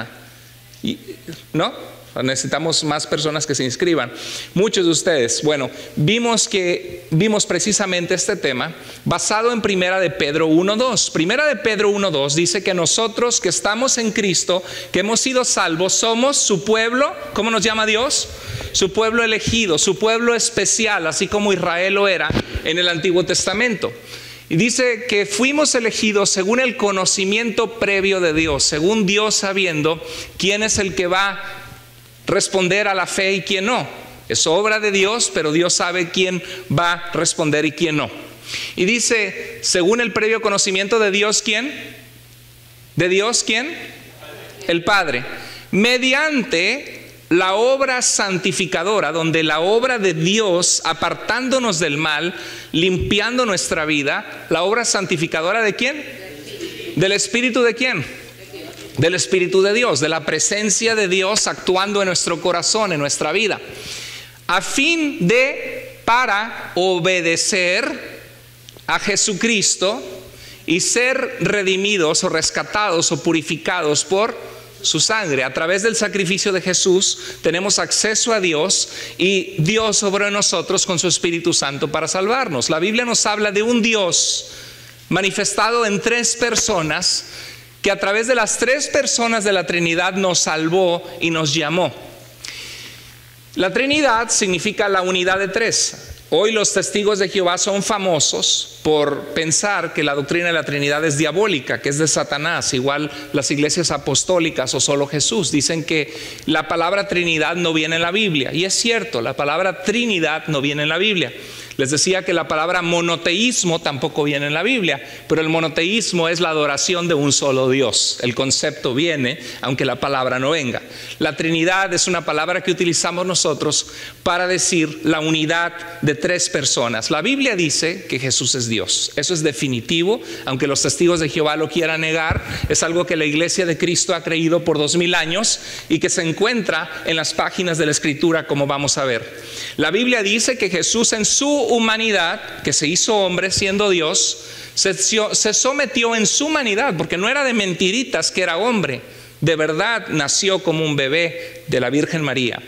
¿No? Necesitamos más personas que se inscriban. Muchos de ustedes. Bueno, vimos que vimos precisamente este tema basado en Primera de Pedro uno dos. Primera de Pedro uno dos dice que nosotros que estamos en Cristo, que hemos sido salvos, somos su pueblo. ¿Cómo nos llama Dios? Su pueblo elegido, su pueblo especial, así como Israel lo era en el Antiguo Testamento. Y dice que fuimos elegidos según el conocimiento previo de Dios, según Dios sabiendo quién es el que va responder a la fe y quién no. Es obra de Dios, pero Dios sabe quién va a responder y quién no. Y dice, según el previo conocimiento de Dios, ¿quién? ¿De Dios quién? El Padre. Mediante la obra santificadora, donde la obra de Dios, apartándonos del mal, limpiando nuestra vida, la obra santificadora ¿de quién? ¿Del Espíritu de quién? Del Espíritu de Dios, de la presencia de Dios actuando en nuestro corazón, en nuestra vida, a fin de, para obedecer a Jesucristo y ser redimidos o rescatados o purificados por su sangre. A través del sacrificio de Jesús tenemos acceso a Dios y Dios obró en nosotros con su Espíritu Santo para salvarnos. La Biblia nos habla de un Dios manifestado en tres personas, que a través de las tres personas de la Trinidad nos salvó y nos llamó. La Trinidad significa la unidad de tres. Hoy los testigos de Jehová son famosos por pensar que la doctrina de la Trinidad es diabólica, que es de Satanás, igual las iglesias apostólicas o solo Jesús. Dicen que la palabra Trinidad no viene en la Biblia, y es cierto, la palabra Trinidad no viene en la Biblia. Les decía que la palabra monoteísmo tampoco viene en la Biblia, pero el monoteísmo es la adoración de un solo Dios. El concepto viene, aunque la palabra no venga. La Trinidad es una palabra que utilizamos nosotros para decir la unidad de tres personas. La Biblia dice que Jesús es Dios. Eso es definitivo, aunque los testigos de Jehová lo quieran negar. Es algo que la iglesia de Cristo ha creído por dos mil años y que se encuentra en las páginas de la Escritura, como vamos a ver. La Biblia dice que Jesús en su humanidad, que se hizo hombre siendo Dios, se, se sometió en su humanidad, porque no era de mentiritas que era hombre, de verdad nació como un bebé de la Virgen María,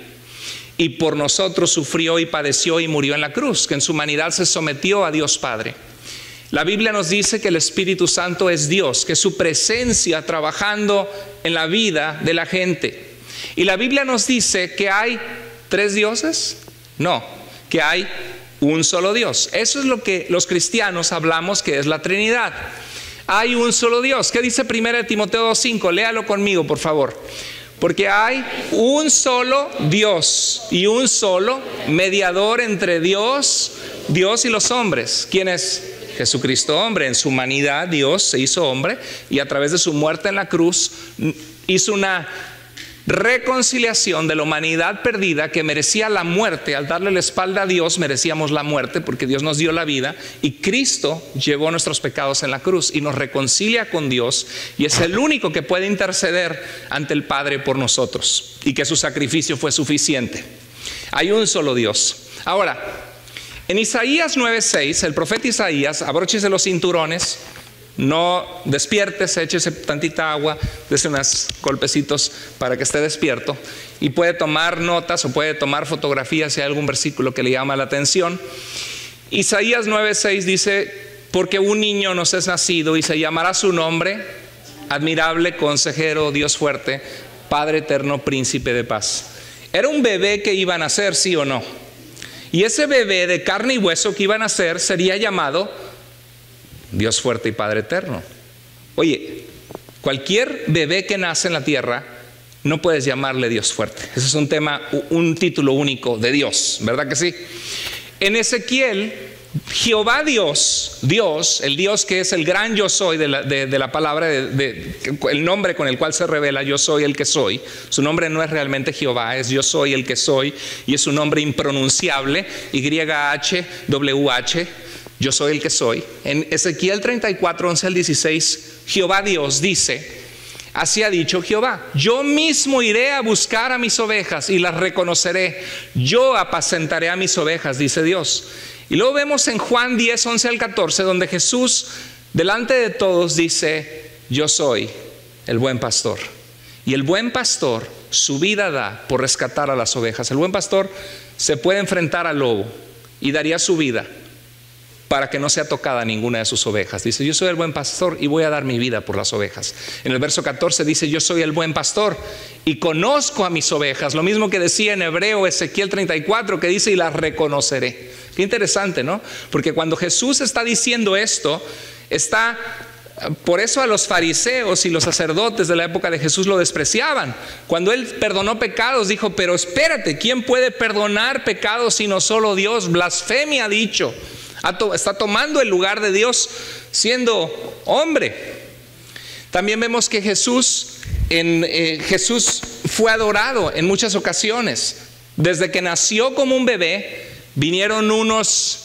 y por nosotros sufrió y padeció y murió en la cruz, que en su humanidad se sometió a Dios Padre. La Biblia nos dice que el Espíritu Santo es Dios, que es su presencia trabajando en la vida de la gente. Y la Biblia nos dice que hay tres dioses, no, que hay un solo Dios. Eso es lo que los cristianos hablamos que es la Trinidad. Hay un solo Dios. ¿Qué dice primera de Timoteo dos cinco? Léalo conmigo, por favor. Porque hay un solo Dios y un solo mediador entre Dios, Dios y los hombres. ¿Quién es? Jesucristo hombre. En su humanidad Dios se hizo hombre y a través de su muerte en la cruz hizo una reconciliación de la humanidad perdida que merecía la muerte. Al darle la espalda a Dios merecíamos la muerte porque Dios nos dio la vida, y Cristo llevó nuestros pecados en la cruz y nos reconcilia con Dios, y es el único que puede interceder ante el Padre por nosotros, y que su sacrificio fue suficiente. Hay un solo Dios. Ahora, en Isaías nueve seis, el profeta Isaías, abróchese los cinturones, no despiertes, échese tantita agua, dése unos golpecitos para que esté despierto, y puede tomar notas o puede tomar fotografías si hay algún versículo que le llama la atención. Isaías nueve seis dice: porque un niño nos es nacido y se llamará su nombre admirable, consejero, Dios fuerte, Padre eterno, príncipe de paz. Era un bebé que iba a nacer, sí o no, y ese bebé de carne y hueso que iba a nacer sería llamado Dios fuerte y Padre eterno. Oye, cualquier bebé que nace en la tierra no puedes llamarle Dios fuerte. Ese es un tema, un título único de Dios, ¿verdad que sí? En Ezequiel, Jehová Dios, Dios, el Dios que es el gran yo soy de la, de, de la palabra, de, de, el nombre con el cual se revela yo soy el que soy. Su nombre no es realmente Jehová, es yo soy el que soy, y es un nombre impronunciable, Y H W H. Yo soy el que soy. En Ezequiel treinta y cuatro, once al dieciséis, Jehová Dios dice: así ha dicho Jehová, yo mismo iré a buscar a mis ovejas y las reconoceré. Yo apacentaré a mis ovejas, dice Dios. Y luego vemos en Juan diez, once al catorce, donde Jesús delante de todos dice: yo soy el buen pastor. Y el buen pastor su vida da por rescatar a las ovejas. El buen pastor se puede enfrentar al lobo y daría su vida para que no sea tocada ninguna de sus ovejas. Dice: yo soy el buen pastor y voy a dar mi vida por las ovejas. En el verso catorce dice: yo soy el buen pastor y conozco a mis ovejas. Lo mismo que decía en hebreo Ezequiel treinta y cuatro, que dice: y las reconoceré. Qué interesante, ¿no? Porque cuando Jesús está diciendo esto, está... Por eso a los fariseos y los sacerdotes de la época de Jesús lo despreciaban. Cuando Él perdonó pecados, dijo: pero espérate, ¿quién puede perdonar pecados sino solo Dios? Blasfemia ha dicho. Está tomando el lugar de Dios siendo hombre. También vemos que Jesús, en, eh, Jesús fue adorado en muchas ocasiones. Desde que nació como un bebé, vinieron unos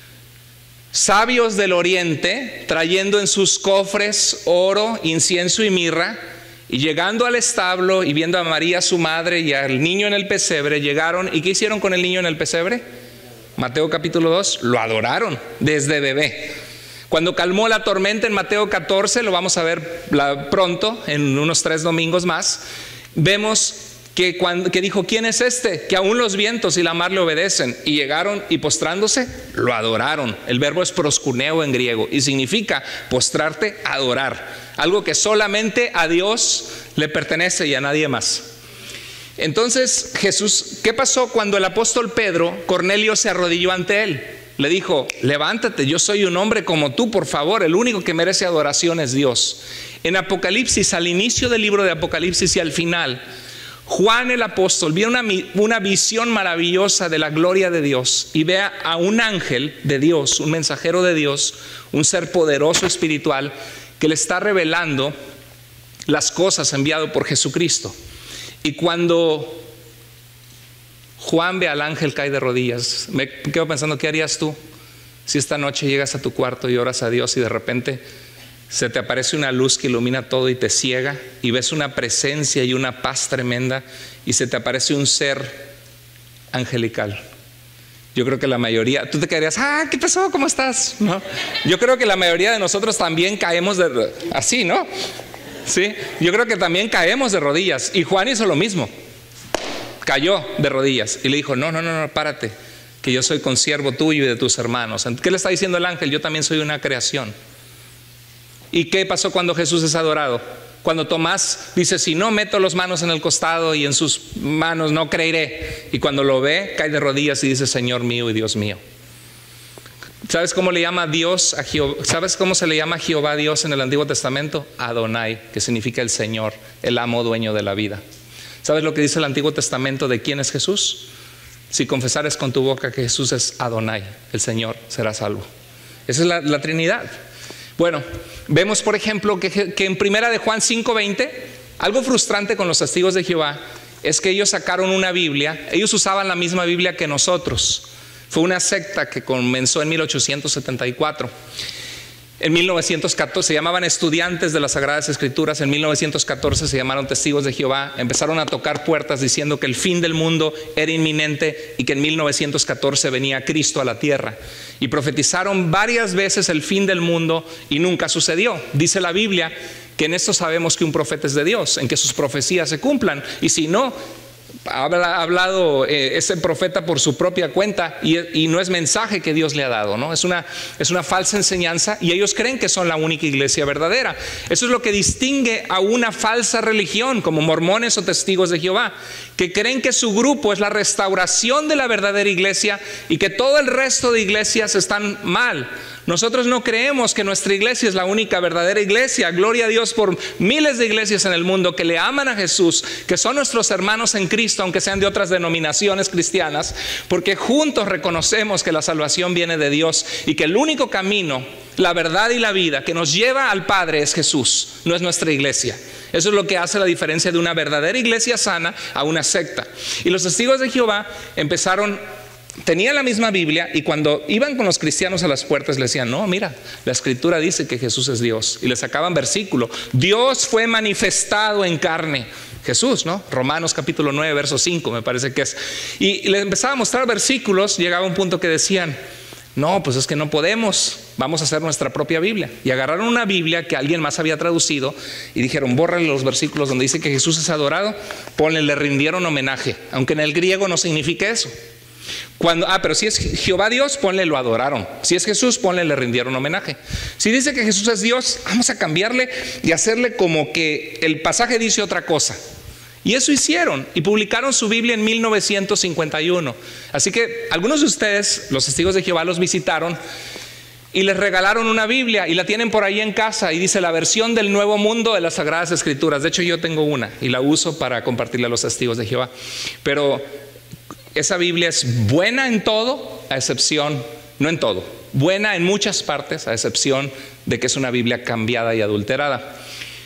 sabios del oriente trayendo en sus cofres oro, incienso y mirra, y llegando al establo y viendo a María su madre y al niño en el pesebre, llegaron. ¿Y qué hicieron con el niño en el pesebre? Mateo capítulo dos, lo adoraron desde bebé. Cuando calmó la tormenta en Mateo catorce, lo vamos a ver pronto, en unos tres domingos más, vemos que, cuando, que dijo: ¿quién es este? Que aún los vientos y la mar le obedecen. Y llegaron y postrándose, lo adoraron. El verbo es proskuneo en griego y significa postrarte, adorar. Algo que solamente a Dios le pertenece y a nadie más. Entonces Jesús, ¿qué pasó cuando el apóstol Pedro, Cornelio se arrodilló ante él? Le dijo, levántate, yo soy un hombre como tú, por favor, el único que merece adoración es Dios. En Apocalipsis, al inicio del libro de Apocalipsis y al final, Juan el apóstol vio una, una visión maravillosa de la gloria de Dios y ve a un ángel de Dios, un mensajero de Dios, un ser poderoso espiritual que le está revelando las cosas enviado por Jesucristo. Y cuando Juan ve al ángel, cae de rodillas. Me quedo pensando, ¿qué harías tú si esta noche llegas a tu cuarto y oras a Dios y de repente se te aparece una luz que ilumina todo y te ciega y ves una presencia y una paz tremenda y se te aparece un ser angelical? Yo creo que la mayoría, tú te quedarías, ah, ¿qué pasó? ¿Cómo estás? ¿No? Yo creo que la mayoría de nosotros también caemos de, así, ¿no? Sí, yo creo que también caemos de rodillas. Y Juan hizo lo mismo. Cayó de rodillas y le dijo, no, no, no, no, párate, que yo soy consiervo tuyo y de tus hermanos. ¿Qué le está diciendo el ángel? Yo también soy una creación. ¿Y qué pasó cuando Jesús es adorado? Cuando Tomás dice, si no meto las manos en el costado y en sus manos no creeré. Y cuando lo ve, cae de rodillas y dice, Señor mío y Dios mío. ¿Sabes cómo le llama Dios a Jehová? ¿Sabes cómo se le llama a Jehová a Dios en el Antiguo Testamento? Adonai, que significa el Señor, el amo dueño de la vida. ¿Sabes lo que dice el Antiguo Testamento de quién es Jesús? Si confesares con tu boca que Jesús es Adonai, el Señor, serás salvo. Esa es la, la Trinidad. Bueno, vemos por ejemplo que, que en primera de Juan cinco veinte, algo frustrante con los testigos de Jehová es que ellos sacaron una Biblia, ellos usaban la misma Biblia que nosotros. Fue una secta que comenzó en mil ochocientos setenta y cuatro. En mil novecientos catorce se llamaban estudiantes de las Sagradas Escrituras. En mil novecientos catorce se llamaron testigos de Jehová. Empezaron a tocar puertas diciendo que el fin del mundo era inminente y que en mil novecientos catorce venía Cristo a la tierra. Y profetizaron varias veces el fin del mundo y nunca sucedió. Dice la Biblia que en esto sabemos que un profeta es de Dios, en que sus profecías se cumplan. Y si no, ha hablado eh, ese profeta por su propia cuenta y, y no es mensaje que Dios le ha dado, ¿no? Es una, es una falsa enseñanza y ellos creen que son la única iglesia verdadera. Eso es lo que distingue a una falsa religión como mormones o testigos de Jehová, que creen que su grupo es la restauración de la verdadera iglesia y que todo el resto de iglesias están mal. Nosotros no creemos que nuestra iglesia es la única verdadera iglesia. Gloria a Dios por miles de iglesias en el mundo que le aman a Jesús, que son nuestros hermanos en Cristo, aunque sean de otras denominaciones cristianas, porque juntos reconocemos que la salvación viene de Dios y que el único camino, la verdad y la vida que nos lleva al Padre es Jesús, no es nuestra iglesia. Eso es lo que hace la diferencia de una verdadera iglesia sana a una secta. Y los testigos de Jehová empezaron, tenían la misma Biblia y cuando iban con los cristianos a las puertas les decían, no, mira, la escritura dice que Jesús es Dios. Y les sacaban versículo, Dios fue manifestado en carne. Jesús, ¿no? Romanos capítulo nueve, verso cinco me parece que es. Y les empezaba a mostrar versículos, llegaba un punto que decían, no, pues es que no podemos, vamos a hacer nuestra propia Biblia. Y agarraron una Biblia que alguien más había traducido y dijeron, bórrale los versículos donde dice que Jesús es adorado, ponle, le rindieron homenaje, aunque en el griego no significa eso. Cuando, ah, pero si es Jehová Dios, ponle lo adoraron. Si es Jesús, ponle le rindieron homenaje. Si dice que Jesús es Dios, vamos a cambiarle y hacerle como que el pasaje dice otra cosa. Y eso hicieron y publicaron su Biblia en mil novecientos cincuenta y uno. Así que algunos de ustedes, los testigos de Jehová, los visitaron y les regalaron una Biblia y la tienen por ahí en casa y dice la versión del Nuevo Mundo de las Sagradas Escrituras. De hecho yo tengo una y la uso para compartirla a los testigos de Jehová. Pero esa Biblia es buena en todo, a excepción, no en todo, buena en muchas partes, a excepción de que es una Biblia cambiada y adulterada.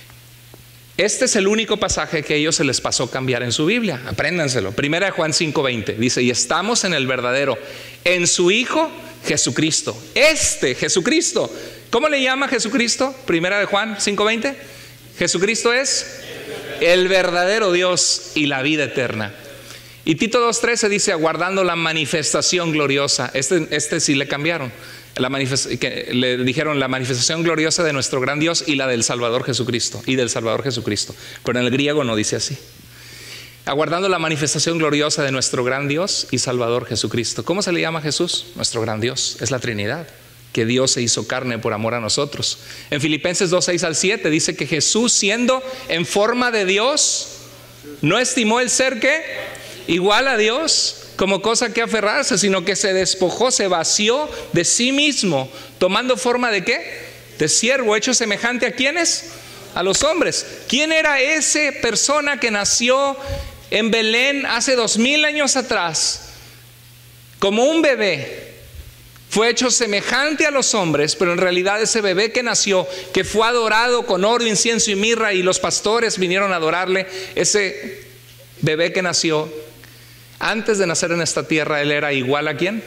Este es el único pasaje que a ellos se les pasó cambiar en su Biblia. Apréndanselo. Primera de Juan cinco veinte dice, y estamos en el verdadero, en su Hijo Jesucristo. Este Jesucristo, ¿cómo le llama Jesucristo? Primera de Juan cinco veinte. Jesucristo es el verdadero Dios y la vida eterna. Y Tito dos trece dice, aguardando la manifestación gloriosa. Este, este sí le cambiaron. La que le dijeron la manifestación gloriosa de nuestro gran Dios y la del Salvador Jesucristo. Y del Salvador Jesucristo. Pero en el griego no dice así. Aguardando la manifestación gloriosa de nuestro gran Dios y Salvador Jesucristo. ¿Cómo se le llama a Jesús? Nuestro gran Dios. Es la Trinidad. Que Dios se hizo carne por amor a nosotros. En Filipenses dos seis al siete dice que Jesús, siendo en forma de Dios, No estimó el ser ¿qué? Igual a Dios como cosa que aferrarse, sino que se despojó, se vació de sí mismo, tomando forma de ¿qué? De siervo, hecho semejante a ¿quiénes? A los hombres. ¿Quién era esa persona que nació en Belén hace dos mil años atrás? Como un bebé. Fue hecho semejante a los hombres, pero en realidad ese bebé que nació, que fue adorado con oro, incienso y mirra, y los pastores vinieron a adorarle, ese bebé que nació, antes de nacer en esta tierra, él era igual a ¿quién?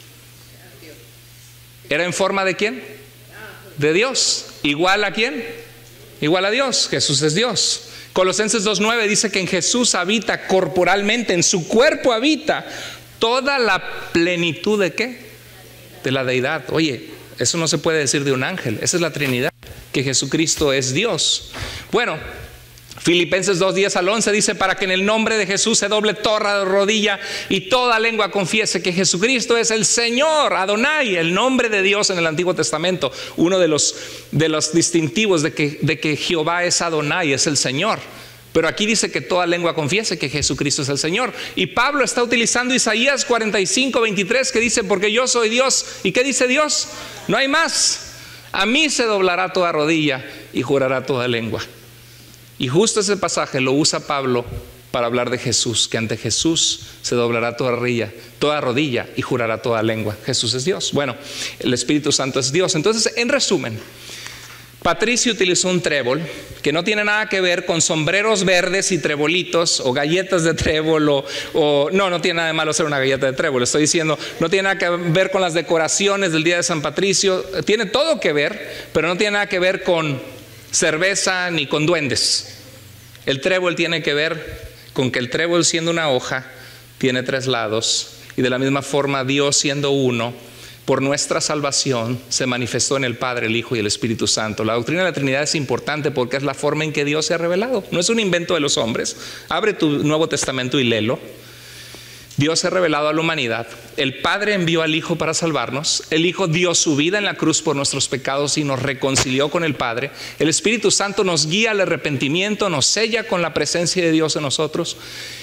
¿Era en forma de quién? De Dios. ¿Igual a quién? Igual a Dios. Jesús es Dios. Colosenses dos nueve dice que en Jesús habita corporalmente, en su cuerpo habita toda la plenitud de ¿qué? De la deidad. Oye, eso no se puede decir de un ángel. Esa es la Trinidad, que Jesucristo es Dios. Bueno, Filipenses dos diez al once dice: para que en el nombre de Jesús se doble toda rodilla y toda lengua confiese que Jesucristo es el Señor. Adonai, el nombre de Dios en el Antiguo Testamento, uno de los, de los distintivos de que, de que Jehová es Adonai, es el Señor. Pero aquí dice que toda lengua confiese que Jesucristo es el Señor. Y Pablo está utilizando Isaías cuarenta y cinco veintitrés, que dice: porque yo soy Dios. ¿Y qué dice Dios? No hay más. A mí se doblará toda rodilla y jurará toda lengua. Y justo ese pasaje lo usa Pablo para hablar de Jesús, que ante Jesús se doblará toda rodilla, toda rodilla y jurará toda lengua. Jesús es Dios. Bueno, el Espíritu Santo es Dios. Entonces, en resumen, Patricio utilizó un trébol que no tiene nada que ver con sombreros verdes y trebolitos o galletas de trébol o, o no, no tiene nada de malo hacer una galleta de trébol. Estoy diciendo, no tiene nada que ver con las decoraciones del día de San Patricio. Tiene todo que ver, pero no tiene nada que ver con cerveza ni con duendes. El trébol tiene que ver con que el trébol, siendo una hoja, tiene tres lados, y de la misma forma Dios, siendo uno, por nuestra salvación se manifestó en el Padre, el Hijo y el Espíritu Santo. La doctrina de la Trinidad es importante porque es la forma en que Dios se ha revelado. No es un invento de los hombres. Abre tu Nuevo Testamento y léelo. Dios se ha revelado a la humanidad. El Padre envió al Hijo para salvarnos. El Hijo dio su vida en la cruz por nuestros pecados y nos reconcilió con el Padre. El Espíritu Santo nos guía al arrepentimiento, nos sella con la presencia de Dios en nosotros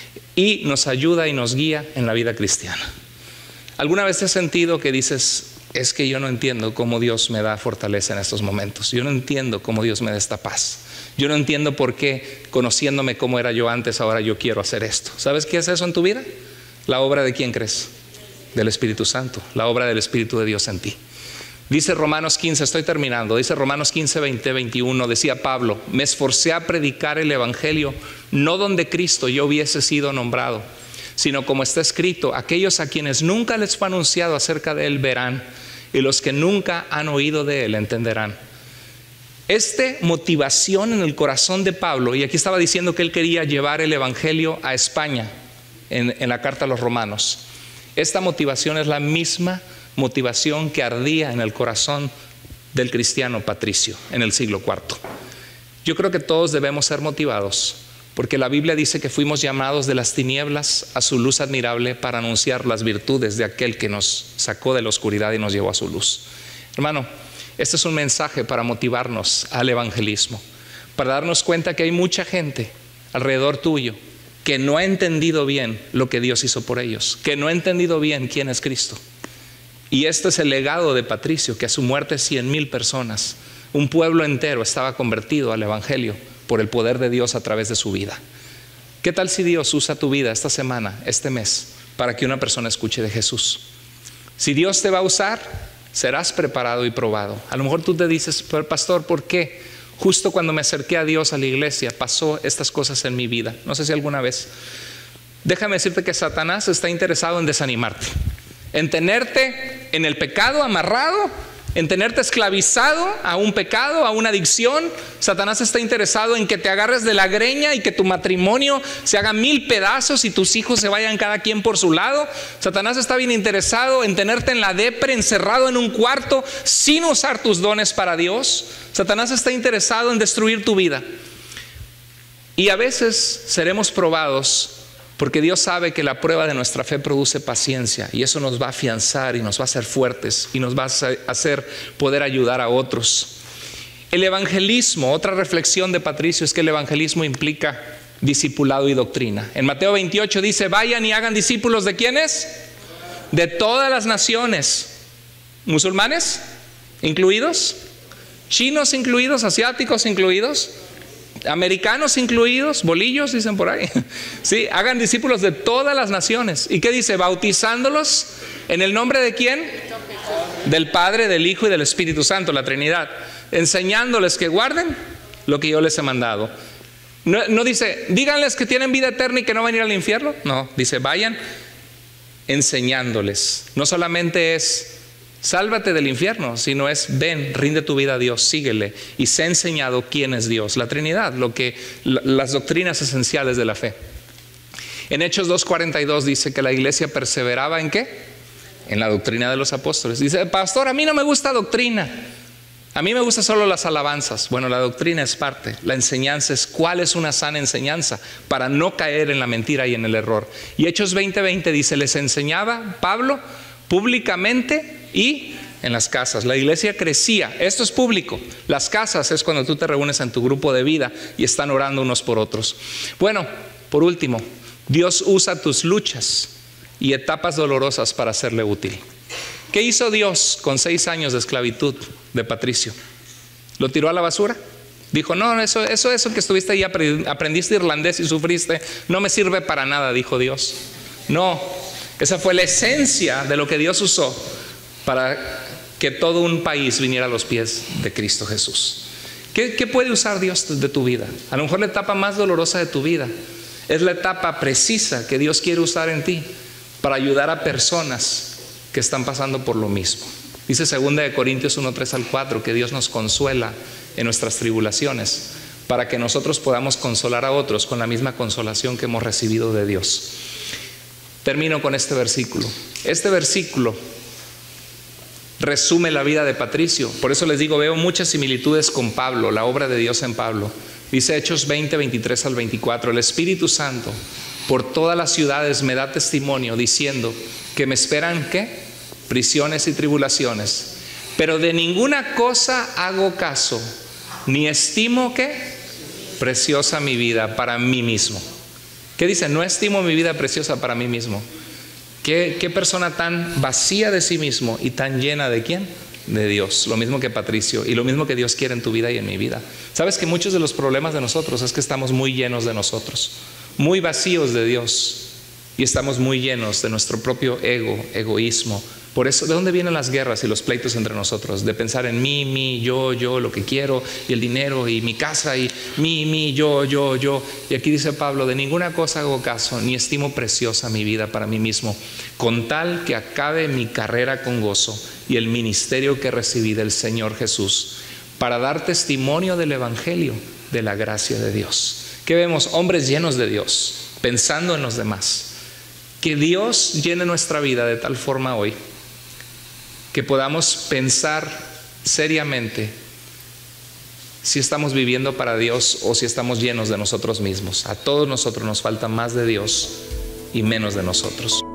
y nos ayuda y nos guía en la vida cristiana. ¿Alguna vez te has sentido que dices: es que yo no entiendo cómo Dios me da fortaleza en estos momentos? Yo no entiendo cómo Dios me da esta paz. Yo no entiendo por qué, conociéndome cómo era yo antes, ahora yo quiero hacer esto. ¿Sabes qué es eso en tu vida? ¿La obra de quién crees? Del Espíritu Santo, la obra del Espíritu de Dios en ti. Dice Romanos quince, estoy terminando, dice Romanos quince, veinte, veintiuno, decía Pablo: me esforcé a predicar el Evangelio, no donde Cristo yo hubiese sido nombrado, sino como está escrito: aquellos a quienes nunca les fue anunciado acerca de él verán, y los que nunca han oído de él entenderán. Esta motivación en el corazón de Pablo, y aquí estaba diciendo que él quería llevar el Evangelio a España en, en la carta a los romanos. Esta motivación es la misma motivación que ardía en el corazón del cristiano Patricio en el siglo cuarto. Yo creo que todos debemos ser motivados, porque la Biblia dice que fuimos llamados de las tinieblas a su luz admirable para anunciar las virtudes de aquel que nos sacó de la oscuridad y nos llevó a su luz. Hermano, este es un mensaje para motivarnos al evangelismo, para darnos cuenta que hay mucha gente alrededor tuyo que no ha entendido bien lo que Dios hizo por ellos, que no ha entendido bien quién es Cristo. Y este es el legado de Patricio, que a su muerte cien mil personas, un pueblo entero, estaba convertido al evangelio por el poder de Dios a través de su vida. ¿Qué tal si Dios usa tu vida esta semana, este mes, para que una persona escuche de Jesús? Si Dios te va a usar, serás preparado y probado. A lo mejor tú te dices: pastor, ¿por qué? Justo cuando me acerqué a Dios, a la iglesia, pasó estas cosas en mi vida. No sé si alguna vez. Déjame decirte que Satanás está interesado en desanimarte, en tenerte en el pecado amarrado, en tenerte esclavizado a un pecado, a una adicción. Satanás está interesado en que te agarres de la greña y que tu matrimonio se haga mil pedazos y tus hijos se vayan cada quien por su lado. Satanás está bien interesado en tenerte en la depre, encerrado en un cuarto sin usar tus dones para Dios. Satanás está interesado en destruir tu vida. Y a veces seremos probados porque Dios sabe que la prueba de nuestra fe produce paciencia, y eso nos va a afianzar y nos va a hacer fuertes y nos va a hacer poder ayudar a otros. El evangelismo, otra reflexión de Patricio, es que el evangelismo implica discipulado y doctrina. En Mateo veintiocho dice, vayan y hagan discípulos ¿de quiénes? De todas las naciones. ¿Musulmanes incluidos? ¿Chinos incluidos? ¿Asiáticos incluidos? ¿Americanos incluidos? ¿Bolillos dicen por ahí? Sí, hagan discípulos de todas las naciones. ¿Y qué dice? Bautizándolos en el nombre ¿de quién? Del Padre, del Hijo y del Espíritu Santo, la Trinidad. Enseñándoles que guarden lo que yo les he mandado. No, no dice, díganles que tienen vida eterna y que no van a ir al infierno. No, dice, vayan enseñándoles. No solamente es sálvate del infierno, sino es ven, rinde tu vida a Dios, síguele y sé enseñado quién es Dios, la Trinidad, lo que, las doctrinas esenciales de la fe. En Hechos dos cuarenta y dos dice que la iglesia perseveraba ¿en qué? En la doctrina de los apóstoles. Dice, pastor, a mí no me gusta doctrina, a mí me gustan solo las alabanzas. Bueno, la doctrina es parte, la enseñanza es cuál es una sana enseñanza para no caer en la mentira y en el error. Y Hechos veinte veinte dice, les enseñaba Pablo públicamente y en las casas. La iglesia crecía. Esto es público. Las casas es cuando tú te reúnes en tu grupo de vida y están orando unos por otros. Bueno, por último, Dios usa tus luchas y etapas dolorosas para hacerle útil. ¿Qué hizo Dios con seis años de esclavitud de Patricio? ¿Lo tiró a la basura? Dijo, no, eso, eso, eso que estuviste ahí, aprendiste irlandés y sufriste, no me sirve para nada, dijo Dios. No, esa fue la esencia de lo que Dios usó para que todo un país viniera a los pies de Cristo Jesús. ¿Qué, qué puede usar Dios de tu vida? A lo mejor la etapa más dolorosa de tu vida es la etapa precisa que Dios quiere usar en ti para ayudar a personas que están pasando por lo mismo. Dice segunda de Corintios uno, tres al cuatro que Dios nos consuela en nuestras tribulaciones para que nosotros podamos consolar a otros con la misma consolación que hemos recibido de Dios. Termino con este versículo. Este versículo resume la vida de Patricio. Por eso les digo, veo muchas similitudes con Pablo, la obra de Dios en Pablo. Dice Hechos veinte, veintitrés al veinticuatro, el Espíritu Santo por todas las ciudades me da testimonio diciendo que me esperan ¿qué? Prisiones y tribulaciones, pero de ninguna cosa hago caso, ni estimo ¿qué? Preciosa mi vida para mí mismo. ¿Qué dice? No estimo mi vida preciosa para mí mismo. ¿Qué, qué persona tan vacía de sí mismo y tan llena de quién? De Dios. Lo mismo que Patricio y lo mismo que Dios quiere en tu vida y en mi vida. ¿Sabes que muchos de los problemas de nosotros es que estamos muy llenos de nosotros, muy vacíos de Dios y estamos muy llenos de nuestro propio ego, egoísmo? Por eso, ¿de dónde vienen las guerras y los pleitos entre nosotros? De pensar en mí, mí, yo, yo, lo que quiero, y el dinero, y mi casa, y mí, mí, yo, yo, yo. Y aquí dice Pablo, de ninguna cosa hago caso, ni estimo preciosa mi vida para mí mismo, con tal que acabe mi carrera con gozo y el ministerio que recibí del Señor Jesús, para dar testimonio del Evangelio, de la gracia de Dios. ¿Qué vemos? Hombres llenos de Dios, pensando en los demás. Que Dios llene nuestra vida de tal forma hoy que podamos pensar seriamente si estamos viviendo para Dios o si estamos llenos de nosotros mismos. A todos nosotros nos falta más de Dios y menos de nosotros.